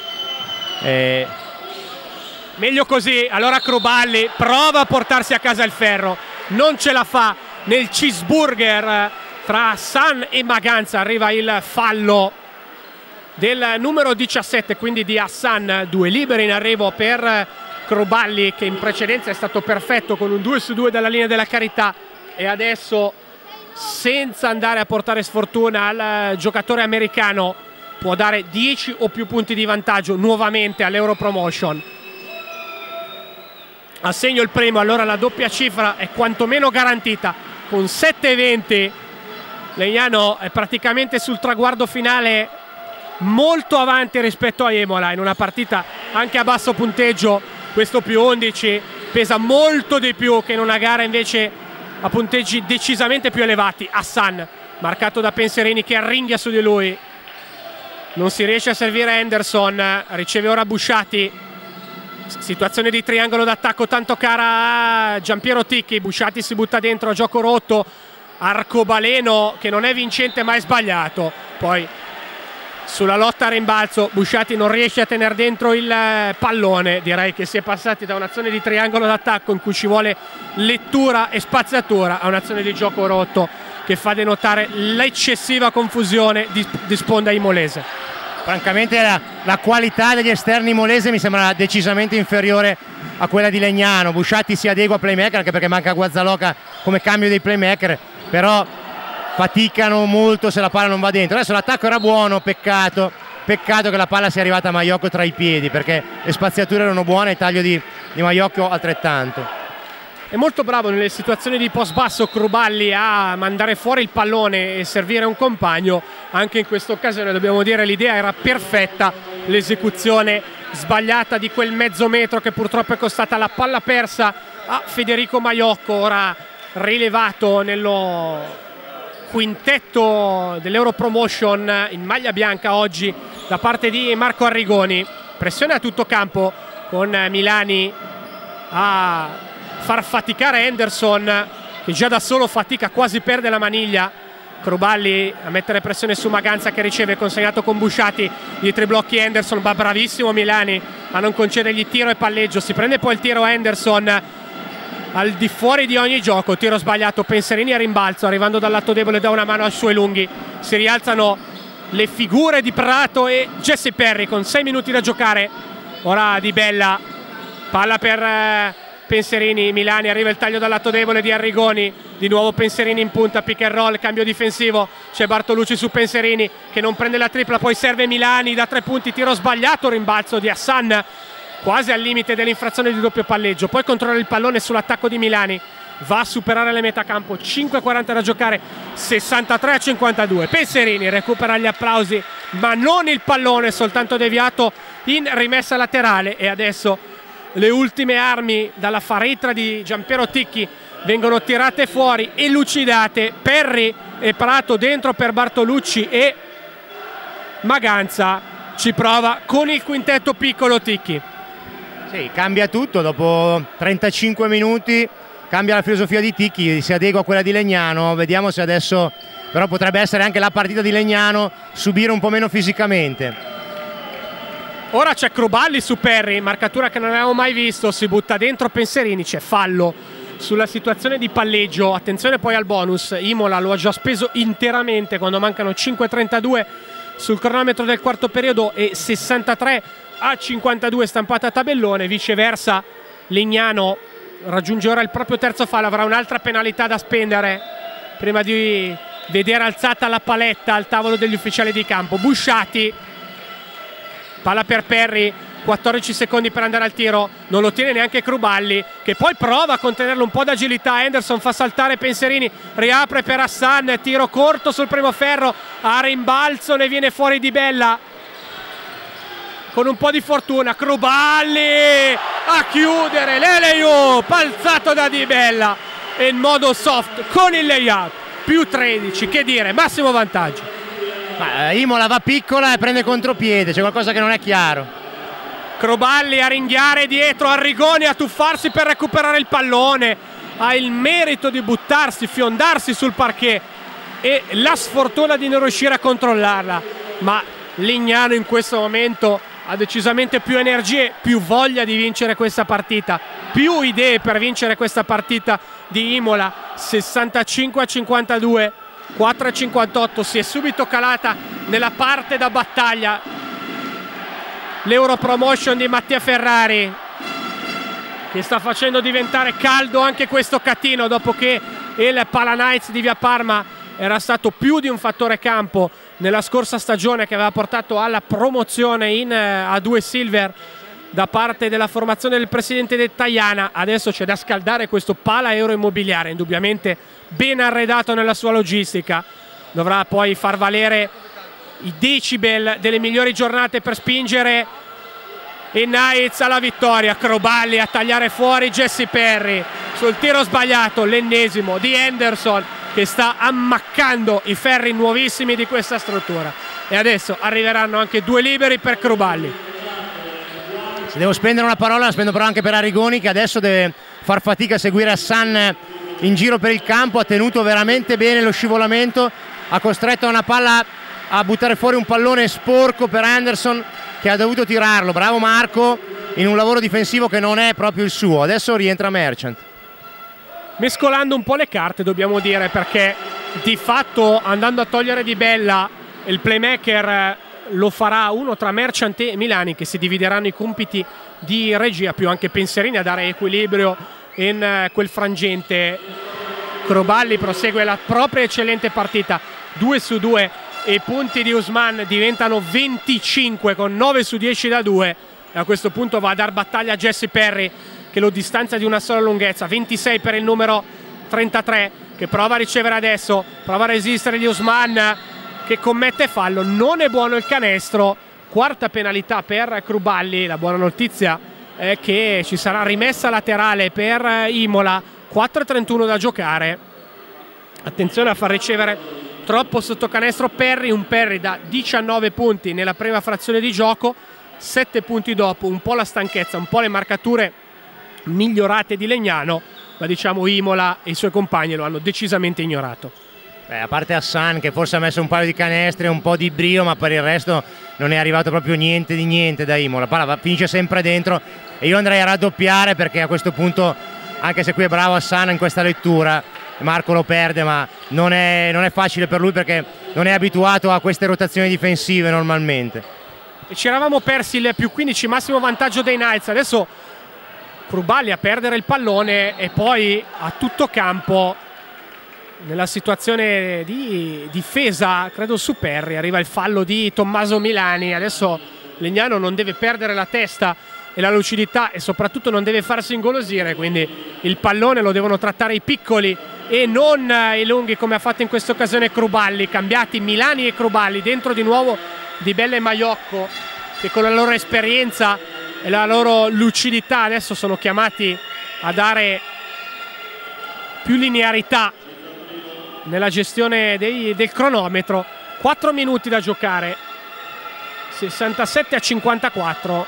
Meglio così. Allora Cruballi prova a portarsi a casa il ferro, non ce la fa. Nel cheeseburger tra Hassan e Maganza arriva il fallo del numero 17, quindi di Hassan. 2 liberi in arrivo per Cruballi, che in precedenza è stato perfetto con un 2 su 2 dalla linea della carità, e adesso senza andare a portare sfortuna al giocatore americano può dare 10 o più punti di vantaggio nuovamente all'Europromotion. Assegno il primo, allora la doppia cifra è quantomeno garantita. Con 7:20 Legnano è praticamente sul traguardo finale, molto avanti rispetto a Imola. In una partita anche a basso punteggio questo più 11 pesa molto di più che in una gara invece a punteggi decisamente più elevati. Hassan, marcato da Penserini che arringhia su di lui, non si riesce a servire Henderson, riceve ora Busciati. Situazione di triangolo d'attacco tanto cara a Giampiero Ticchi. Busciati si butta dentro, gioco rotto, arcobaleno che non è vincente ma è sbagliato. Poi sulla lotta a rimbalzo Busciati non riesce a tenere dentro il pallone. Direi che si è passati da un'azione di triangolo d'attacco in cui ci vuole lettura e spaziatura a un'azione di gioco rotto che fa denotare l'eccessiva confusione di sponda imolese. Francamente la qualità degli esterni imolese mi sembra decisamente inferiore a quella di Legnano. Busciatti si adegua a playmaker anche perché manca Guazzaloca come cambio dei playmaker, però faticano molto se la palla non va dentro. Adesso l'attacco era buono, peccato che la palla sia arrivata a Maiocco tra i piedi, perché le spaziature erano buone, il taglio di Maiocco altrettanto. È molto bravo nelle situazioni di post basso Cruballi a mandare fuori il pallone e servire un compagno. Anche in questa occasione dobbiamo dire l'idea era perfetta, l'esecuzione sbagliata di quel mezzo metro che purtroppo è costata la palla persa a Federico Maiocco, ora rilevato nello quintetto dell'Europromotion in maglia bianca oggi da parte di Marco Arrigoni. Pressione a tutto campo con Milani a far faticare Henderson, che già da solo fatica, quasi perde la maniglia. Cruballi a mettere pressione su Maganza, che riceve consegnato con Busciatti, dietro i blocchi Henderson, va bravissimo Milani a non concedergli tiro e palleggio. Si prende poi il tiro Henderson al di fuori di ogni gioco, tiro sbagliato, Penserini a rimbalzo, arrivando dal lato debole da una mano ai suoi lunghi. Si rialzano le figure di Prato e Jesse Perry con 6 minuti da giocare. Ora Di Bella, palla per Penserini, Milani, arriva il taglio dal lato debole di Arrigoni, di nuovo Penserini in punta, pick and roll, cambio difensivo, c'è Bartolucci su Penserini che non prende la tripla, poi serve Milani da 3 punti, tiro sbagliato, rimbalzo di Hassan quasi al limite dell'infrazione di doppio palleggio, poi controlla il pallone sull'attacco di Milani, va a superare le metà campo, 5:40 da giocare, 63-52, Penserini recupera gli applausi ma non il pallone, soltanto deviato in rimessa laterale. E adesso le ultime armi dalla faretra di Giampiero Ticchi vengono tirate fuori, elucidate. Perry e Prato dentro per Bartolucci e Maganza ci prova con il quintetto piccolo Ticchi. Sì, cambia tutto, dopo 35 minuti cambia la filosofia di Ticchi, si adegua a quella di Legnano. Vediamo se adesso però potrebbe essere anche la partita di Legnano, subire un po' meno fisicamente. Ora c'è Cruballi su Perry, marcatura che non avevamo mai visto, si butta dentro Penserini, c'è fallo sulla situazione di palleggio. Attenzione poi al bonus, Imola lo ha già speso interamente quando mancano 5:32 sul cronometro del quarto periodo e 63-52 stampata a tabellone. Viceversa Legnano raggiunge ora il proprio terzo fallo, avrà un'altra penalità da spendere prima di vedere alzata la paletta al tavolo degli ufficiali di campo. Busciatti, palla per Perry, 14 secondi per andare al tiro, non lo tiene neanche Cruballi, che poi prova a contenerlo un po' d'agilità. Henderson fa saltare Penserini, riapre per Hassan, tiro corto sul primo ferro, a rimbalzo ne viene fuori Di Bella con un po' di fortuna. Cruballi a chiudere l'alley-oop, alzato da Di Bella e in modo soft con il layup, più 13, che dire, massimo vantaggio. Imola va piccola e prende contropiede, c'è qualcosa che non è chiaro. Cruballi a ringhiare dietro, Arrigoni a tuffarsi per recuperare il pallone, ha il merito di buttarsi, fiondarsi sul parquet e la sfortuna di non riuscire a controllarla, ma Legnano in questo momento ha decisamente più energie, più voglia di vincere questa partita, più idee per vincere questa partita di Imola. 65-52, 4-58, si è subito calata nella parte da battaglia l'Europromotion di Mattia Ferrari, che sta facendo diventare caldo anche questo Catino, dopo che il Pala Knights di Via Parma era stato più di un fattore campo nella scorsa stagione, che aveva portato alla promozione in A2 Silver da parte della formazione del presidente Dettagliana. Adesso c'è da scaldare questo Pala Euro Immobiliare, indubbiamente ben arredato nella sua logistica, dovrà poi far valere i decibel delle migliori giornate per spingere i Knights alla vittoria. Cruballi a tagliare fuori Jesse Perry sul tiro sbagliato, l'ennesimo di Henderson, che sta ammaccando i ferri nuovissimi di questa struttura. E adesso arriveranno anche 2 liberi per Cruballi. Se devo spendere una parola la spendo però anche per Arrigoni, che adesso deve far fatica a seguire Hassan in giro per il campo. Ha tenuto veramente bene lo scivolamento, ha costretto una palla a buttare fuori un pallone sporco per Henderson, che ha dovuto tirarlo. Bravo Marco, in un lavoro difensivo che non è proprio il suo. Adesso rientra Merchant. Mescolando un po' le carte, dobbiamo dire, perché di fatto andando a togliere Di Bella, il playmaker lo farà uno tra Merchant e Milani, che si divideranno i compiti di regia, più anche Penserini a dare equilibrio in quel frangente. Croballi prosegue la propria eccellente partita, 2 su 2, e i punti di Usman diventano 25 con 9 su 10 da 2, e a questo punto va a dar battaglia a Jesse Perry, che lo distanzia di una sola lunghezza. 26 per il numero 33, che prova a ricevere adesso, prova a resistere di Usman, che commette fallo. Non è buono il canestro, quarta penalità per Croballi. La buona notizia è che ci sarà rimessa laterale per Imola, 4:31 da giocare. Attenzione a far ricevere troppo sotto canestro Perry, un Perry da 19 punti nella prima frazione di gioco, 7 punti dopo, un po' la stanchezza, un po' le marcature migliorate di Legnano, ma diciamo Imola e i suoi compagni lo hanno decisamente ignorato. A parte Hassan, che forse ha messo un paio di canestri e un po' di brio, ma per il resto non è arrivato proprio niente di niente da Imola. Palla finisce sempre dentro e io andrei a raddoppiare, perché a questo punto, anche se qui è bravo Hassan in questa lettura, Marco lo perde, ma non è facile per lui, perché non è abituato a queste rotazioni difensive normalmente. E ci eravamo persi il +15, massimo vantaggio dei Knights. Adesso Croballi a perdere il pallone e poi a tutto campo nella situazione di difesa, credo su Perry, arriva il fallo di Tommaso Milani. Adesso Legnano non deve perdere la testa e la lucidità, e soprattutto non deve farsi ingolosire, quindi il pallone lo devono trattare i piccoli e non i lunghi, come ha fatto in questa occasione Croballi. Cambiati Milani e Croballi, dentro di nuovo Di Bella e Maiocco, che con la loro esperienza e la loro lucidità adesso sono chiamati a dare più linearità nella gestione del cronometro. 4 minuti da giocare, 67-54,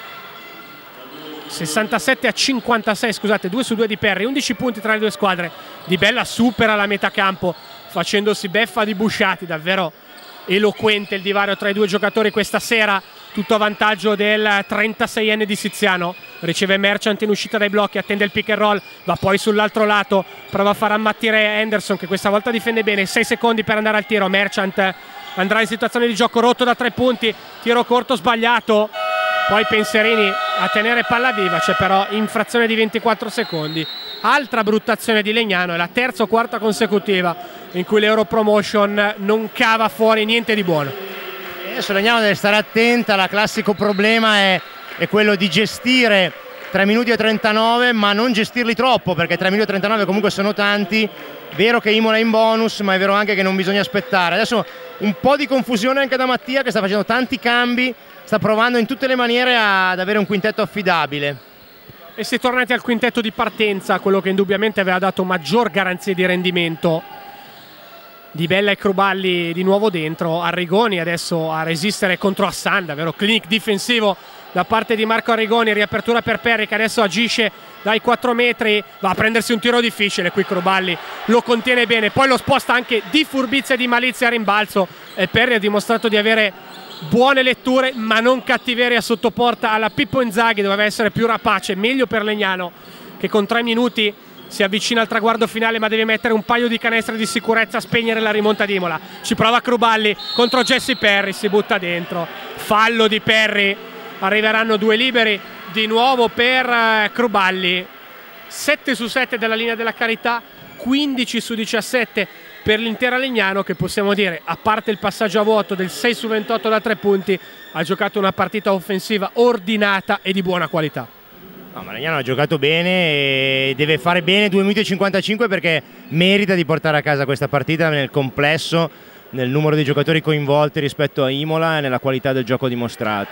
67-56, scusate, 2 su 2 di Perry, 11 punti tra le due squadre. Di Bella supera la metà campo facendosi beffa di Busciati. Davvero eloquente il divario tra i due giocatori questa sera, tutto a vantaggio del 36enne di Siziano. Riceve Merchant in uscita dai blocchi, attende il pick and roll, va poi sull'altro lato, prova a far ammattire Henderson, che questa volta difende bene. 6 secondi per andare al tiro. Merchant andrà in situazione di gioco rotto da 3 punti, tiro corto sbagliato, poi Penserini a tenere palla viva, c'è però infrazione di 24 secondi. Altra brutta azione di Legnano, è la terza o quarta consecutiva in cui l'Europromotion non cava fuori niente di buono. Adesso Legnano deve stare attenta, il classico problema è quello di gestire 3 minuti e 39, ma non gestirli troppo, perché 3 minuti e 39 comunque sono tanti. Vero che Imola è in bonus, ma è vero anche che non bisogna aspettare. Adesso un po' di confusione anche da Mattia, che sta facendo tanti cambi, sta provando in tutte le maniere ad avere un quintetto affidabile. E si è tornati al quintetto di partenza, quello che indubbiamente aveva dato maggior garanzie di rendimento. Di Bella e Croballi di nuovo dentro, Arrigoni adesso a resistere contro Hassan, davvero clinic difensivo da parte di Marco Arrigoni. Riapertura per Perry, che adesso agisce dai 4 metri, va a prendersi un tiro difficile, qui Croballi lo contiene bene, poi lo sposta anche di furbizia e di malizia a rimbalzo, e Perry ha dimostrato di avere buone letture ma non cattiveria sotto porta alla Pippo Inzaghi. Doveva essere più rapace, meglio per Legnano, che con 3 minuti si avvicina al traguardo finale, ma deve mettere un paio di canestri di sicurezza a spegnere la rimonta di Imola. Ci prova Croballi contro Jesse Perry, si butta dentro, fallo di Perry. Arriveranno 2 liberi di nuovo per Croballi. 7 su 7 dalla linea della carità, 15 su 17 per l'intera Legnano, che possiamo dire, a parte il passaggio a vuoto del 6 su 28 da 3 punti, ha giocato una partita offensiva ordinata e di buona qualità. No, ma Legnano ha giocato bene e deve fare bene 2 minuti e 55, perché merita di portare a casa questa partita nel complesso, nel numero di giocatori coinvolti rispetto a Imola e nella qualità del gioco dimostrato.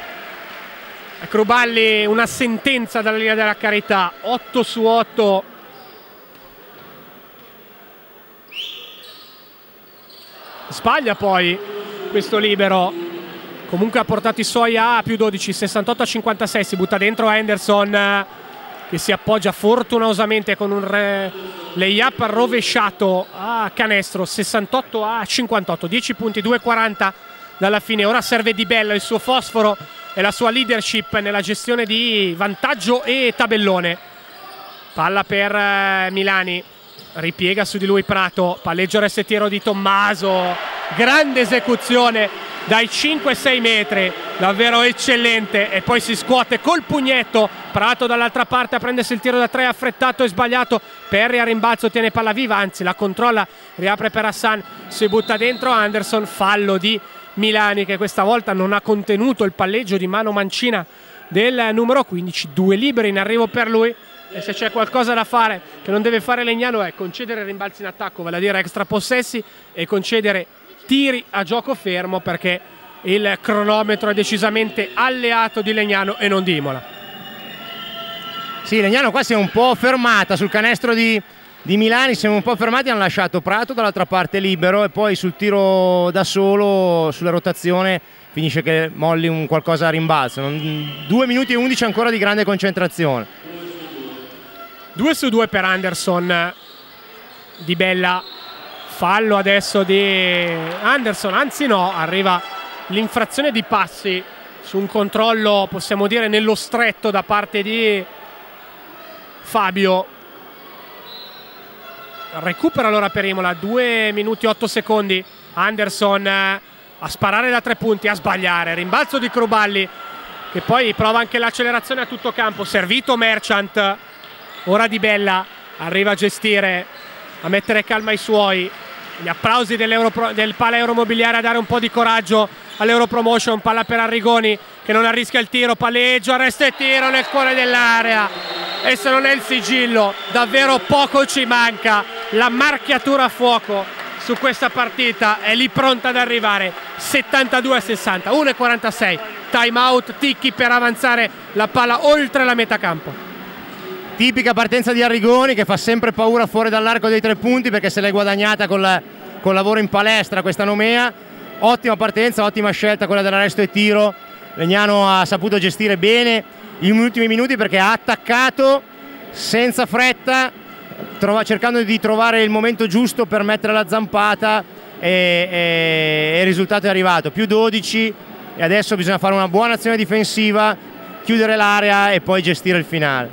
A Croballi una sentenza dalla linea della carità, 8 su 8. Sbaglia poi questo libero, comunque ha portato i suoi a più 12, 68-56, si butta dentro Henderson, che si appoggia fortunosamente con un layup rovesciato a canestro, 68-58, 10 punti, 2-40 dalla fine. Ora serve Di Bella, il suo fosforo e la sua leadership nella gestione di vantaggio e tabellone. Palla per Milani, ripiega su di lui Prato, palleggio resta tiro di Tommaso, grande esecuzione dai 5-6 metri, davvero eccellente, e poi si scuote col pugnetto. Prato dall'altra parte a prendersi il tiro da 3, affrettato e sbagliato. Perry a rimbalzo tiene palla viva, anzi la controlla, riapre per Hassan, si butta dentro Anderson, fallo di Milani che questa volta non ha contenuto il palleggio di mano mancina del numero 15. 2 liberi in arrivo per lui, e se c'è qualcosa da fare che non deve fare Legnano è concedere rimbalzi in attacco, vale a dire extra possessi, e concedere tiri a gioco fermo, perché il cronometro è decisamente alleato di Legnano e non di Imola. Sì, Legnano qua si è un po' fermata sul canestro di Milani, siamo un po' fermati, hanno lasciato Prato dall'altra parte libero, e poi sul tiro da solo, sulla rotazione, finisce che molli un qualcosa a rimbalzo. 2 minuti e 11 ancora di grande concentrazione. 2 su 2 per Anderson. Di Bella, fallo adesso di Anderson, anzi no, arriva l'infrazione di passi su un controllo, possiamo dire, nello stretto da parte di Fabio. Recupera allora per Imola, 2 minuti e 8 secondi. Anderson a sparare da 3 punti, a sbagliare, rimbalzo di Cruballi che poi prova anche l'accelerazione a tutto campo, servito Merchant. Ora Di Bella arriva a gestire, a mettere calma ai suoi. Gli applausi del Pala Euromobiliare a dare un po' di coraggio all'Europromotion. Palla per Arrigoni che non arrischia il tiro, palleggio, arresto e tiro nel cuore dell'area, e se non è il sigillo davvero poco ci manca. La marchiatura a fuoco su questa partita è lì pronta ad arrivare. 72-60, 1:46, time out, ticchi per avanzare la palla oltre la metà campo. Tipica partenza di Arrigoni che fa sempre paura fuori dall'arco dei 3 punti, perché se l'è guadagnata col lavoro in palestra questa nomea. Ottima partenza, ottima scelta quella dell'arresto e tiro. Legnano ha saputo gestire bene gli ultimi minuti, perché ha attaccato senza fretta, cercando di trovare il momento giusto per mettere la zampata, e il risultato è arrivato. Più 12, e adesso bisogna fare una buona azione difensiva, chiudere l'area e poi gestire il finale.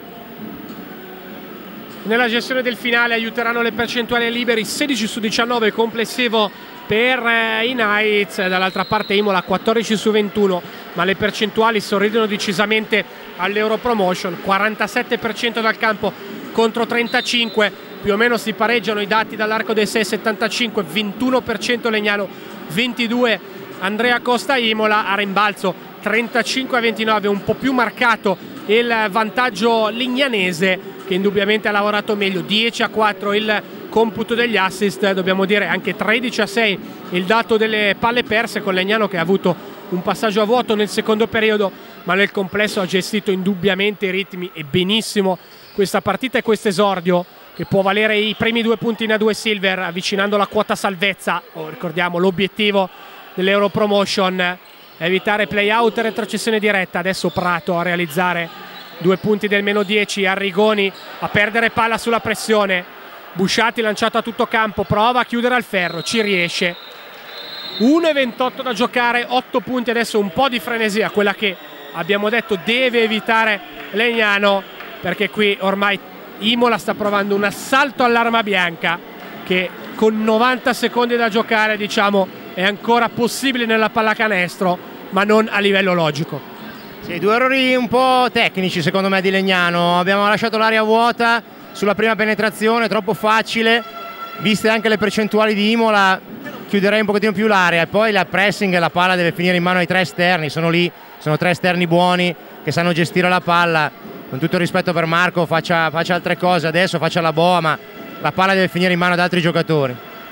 Nella gestione del finale aiuteranno le percentuali liberi, 16 su 19 complessivo per i Knights. Dall'altra parte Imola 14 su 21, ma le percentuali sorridono decisamente all'Europromotion. 47% dal campo contro 35%, più o meno si pareggiano i dati dall'arco dei 6,75, 21% Legnano, 22% Andrea Costa Imola. A rimbalzo 35-29, un po' più marcato il vantaggio lignanese, che indubbiamente ha lavorato meglio. 10-4 il computo degli assist, dobbiamo dire anche 13-6 il dato delle palle perse, con Legnano che ha avuto un passaggio a vuoto nel secondo periodo, ma nel complesso ha gestito indubbiamente i ritmi e benissimo questa partita e questo esordio, che può valere i primi 2 punti in A2 Silver, avvicinando la quota salvezza. Ricordiamo l'obiettivo dell'Europromotion è evitare play out e retrocessione diretta. Adesso Prato a realizzare 2 punti del meno 10, Arrigoni a perdere palla sulla pressione, Busciati lanciato a tutto campo, prova a chiudere al ferro, ci riesce. 1:28 da giocare, 8 punti adesso, un po' di frenesia, quella che abbiamo detto deve evitare Legnano, perché qui ormai Imola sta provando un assalto all'arma bianca che con 90 secondi da giocare, diciamo, è ancora possibile nella pallacanestro, ma non a livello logico. Sì, 2 errori un po' tecnici secondo me di Legnano. Abbiamo lasciato l'area vuota sulla prima penetrazione, troppo facile, viste anche le percentuali di Imola chiuderei un pochettino più l'area, e poi la pressing e la palla deve finire in mano ai 3 esterni. Sono lì, sono 3 esterni buoni che sanno gestire la palla. Con tutto il rispetto per Marco, faccia altre cose adesso, faccia la boa, ma la palla deve finire in mano ad altri giocatori.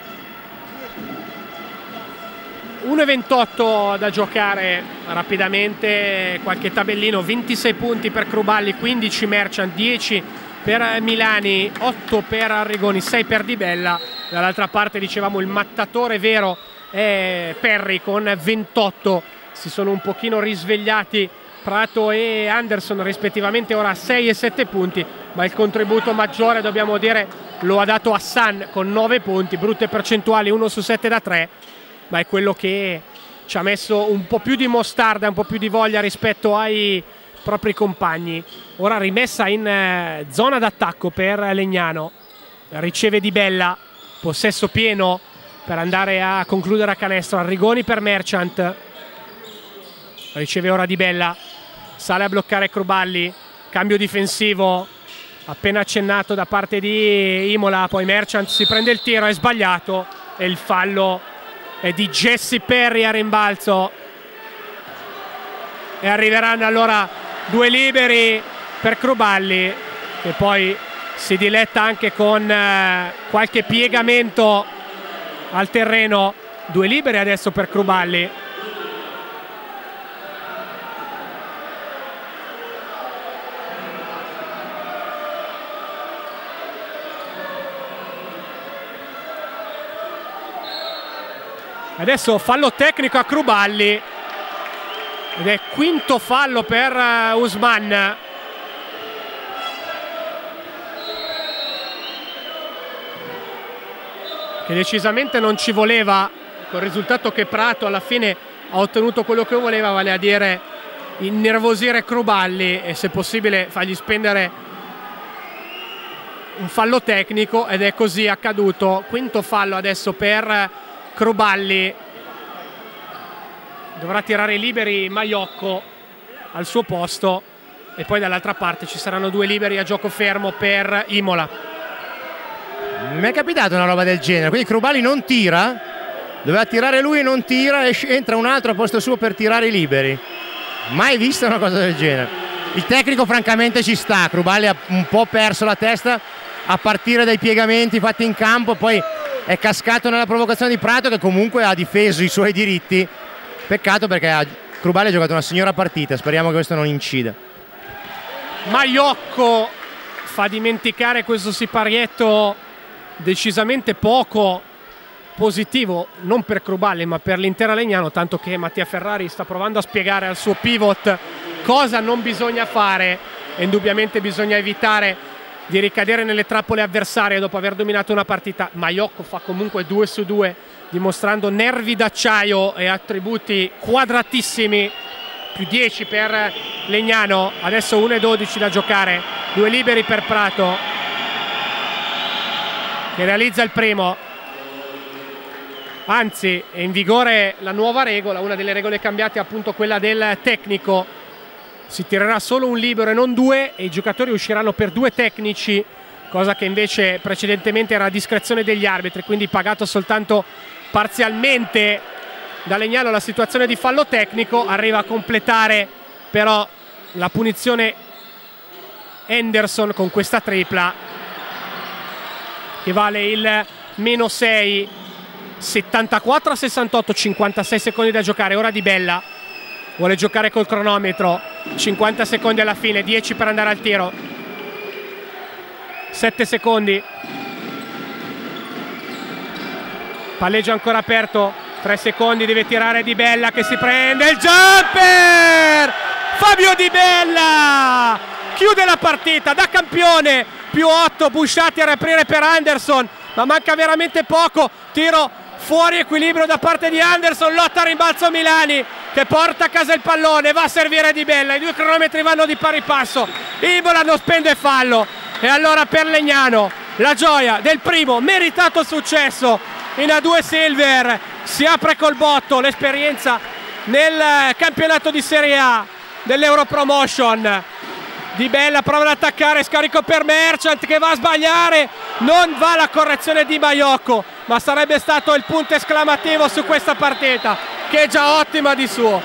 1:28 da giocare rapidamente, qualche tabellino: 26 punti per Cruballi, 15 Merchant, 10 per Milani, 8 per Arrigoni, 6 per Di Bella. Dall'altra parte dicevamo il mattatore vero è Perry con 28, si sono un pochino risvegliati Prato e Anderson rispettivamente ora a 6 e 7 punti, ma il contributo maggiore dobbiamo dire lo ha dato Hassan con 9 punti, brutte percentuali, 1 su 7 da 3, ma è quello che ci ha messo un po' più di mostarda, un po' più di voglia rispetto ai propri compagni. Ora rimessa in zona d'attacco per Legnano, riceve Di Bella, possesso pieno per andare a concludere a canestro. Arrigoni per Merchant, riceve ora Di Bella, sale a bloccare Cruballi, cambio difensivo appena accennato da parte di Imola, poi Merchant si prende il tiro, è sbagliato e il fallo è di Jesse Perry a rimbalzo e arriveranno allora 2 liberi per Cruballi, che poi si diletta anche con qualche piegamento al terreno. 2 liberi adesso per Cruballi. Adesso fallo tecnico a Cruballi ed è quinto fallo per Usman. Che decisamente non ci voleva, col risultato che Prato alla fine ha ottenuto quello che voleva, vale a dire innervosire Cruballi e se possibile fargli spendere un fallo tecnico, ed è così accaduto. Quinto fallo adesso per Cruballi. Dovrà tirare liberi Maiocco al suo posto e poi dall'altra parte ci saranno 2 liberi a gioco fermo per Imola. Mi è capitato una roba del genere, quindi Cruballi non tira, doveva tirare lui e non tira, e entra un altro a posto suo per tirare i liberi. Mai vista una cosa del genere. Il tecnico francamente ci sta, Cruballi ha un po' perso la testa a partire dai piegamenti fatti in campo, poi è cascato nella provocazione di Prato, che comunque ha difeso i suoi diritti. Peccato, perché Cruballi ha giocato una signora partita, speriamo che questo non incida. Maiocco fa dimenticare questo siparietto decisamente poco positivo, non per Cruballi ma per l'intera Legnano, tanto che Mattia Ferrari sta provando a spiegare al suo pivot cosa non bisogna fare, e indubbiamente bisogna evitare di ricadere nelle trappole avversarie dopo aver dominato una partita. Maiocco fa comunque 2 su 2, dimostrando nervi d'acciaio e attributi quadratissimi. Più 10 per Legnano, adesso 1:12 da giocare, 2 liberi per Prato, che realizza il primo. Anzi, è in vigore la nuova regola, una delle regole cambiate è appunto quella del tecnico. Si tirerà solo un libero e non 2, e i giocatori usciranno per 2 tecnici, cosa che invece precedentemente era a discrezione degli arbitri, quindi pagato soltanto parzialmente da Legnano la situazione di fallo tecnico. Arriva a completare però la punizione Henderson con questa tripla che vale il -6. 74-68, 56 secondi da giocare. Ora Di Bella vuole giocare col cronometro, 50 secondi alla fine, 10 per andare al tiro, 7 secondi, palleggio ancora aperto, 3 secondi, deve tirare Di Bella, che si prende il jumper. Fabio Di Bella chiude la partita da campione, +8, Busciatti a riaprire per Anderson, ma manca veramente poco. Tiro fuori equilibrio da parte di Anderson, lotta a rimbalzo Milani che porta a casa il pallone, va a servire Di Bella, i 2 cronometri vanno di pari passo, Imola non spende fallo, e allora per Legnano la gioia del primo meritato successo in A2 Silver. Si apre col botto l'esperienza nel campionato di Serie A dell'Europromotion. Di Bella prova ad attaccare, scarico per Merchant che va a sbagliare, non va la correzione di Maiocco, ma sarebbe stato il punto esclamativo su questa partita, che è già ottima di suo.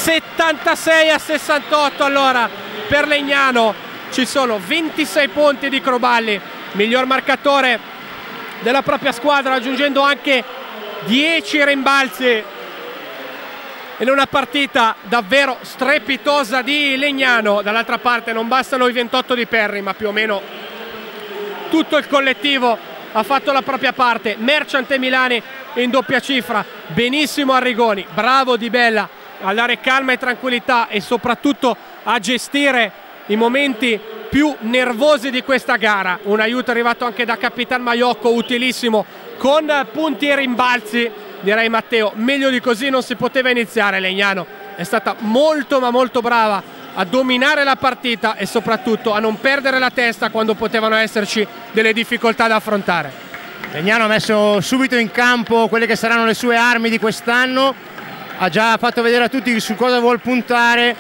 76-68 allora per Legnano, ci sono 26 punti di Cruballi, miglior marcatore della propria squadra, aggiungendo anche 10 rimbalzi in una partita davvero strepitosa di Legnano. Dall'altra parte non bastano i 28 di Perry, ma più o meno tutto il collettivo ha fatto la propria parte. Merchant e Milani in doppia cifra, benissimo Arrigoni, bravo Di Bella a dare calma e tranquillità e soprattutto a gestire i momenti più nervosi di questa gara. Un aiuto arrivato anche da Capitan Maiocco, utilissimo, con punti e rimbalzi. Direi, Matteo, meglio di così non si poteva iniziare. Legnano è stata molto ma molto brava a dominare la partita e soprattutto a non perdere la testa quando potevano esserci delle difficoltà da affrontare. Legnano ha messo subito in campo quelle che saranno le sue armi di quest'anno, ha già fatto vedere a tutti su cosa vuol puntare,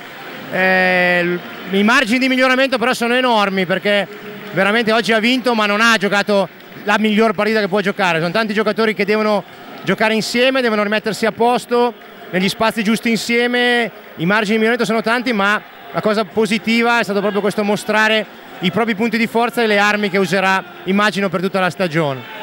i margini di miglioramento però sono enormi, perché veramente oggi ha vinto ma non ha giocato la miglior partita che può giocare. Sono tanti giocatori che devono giocare insieme, devono rimettersi a posto negli spazi giusti insieme, i margini di miglioramento sono tanti, ma la cosa positiva è stato proprio questo mostrare i propri punti di forza e le armi che userà, immagino, per tutta la stagione.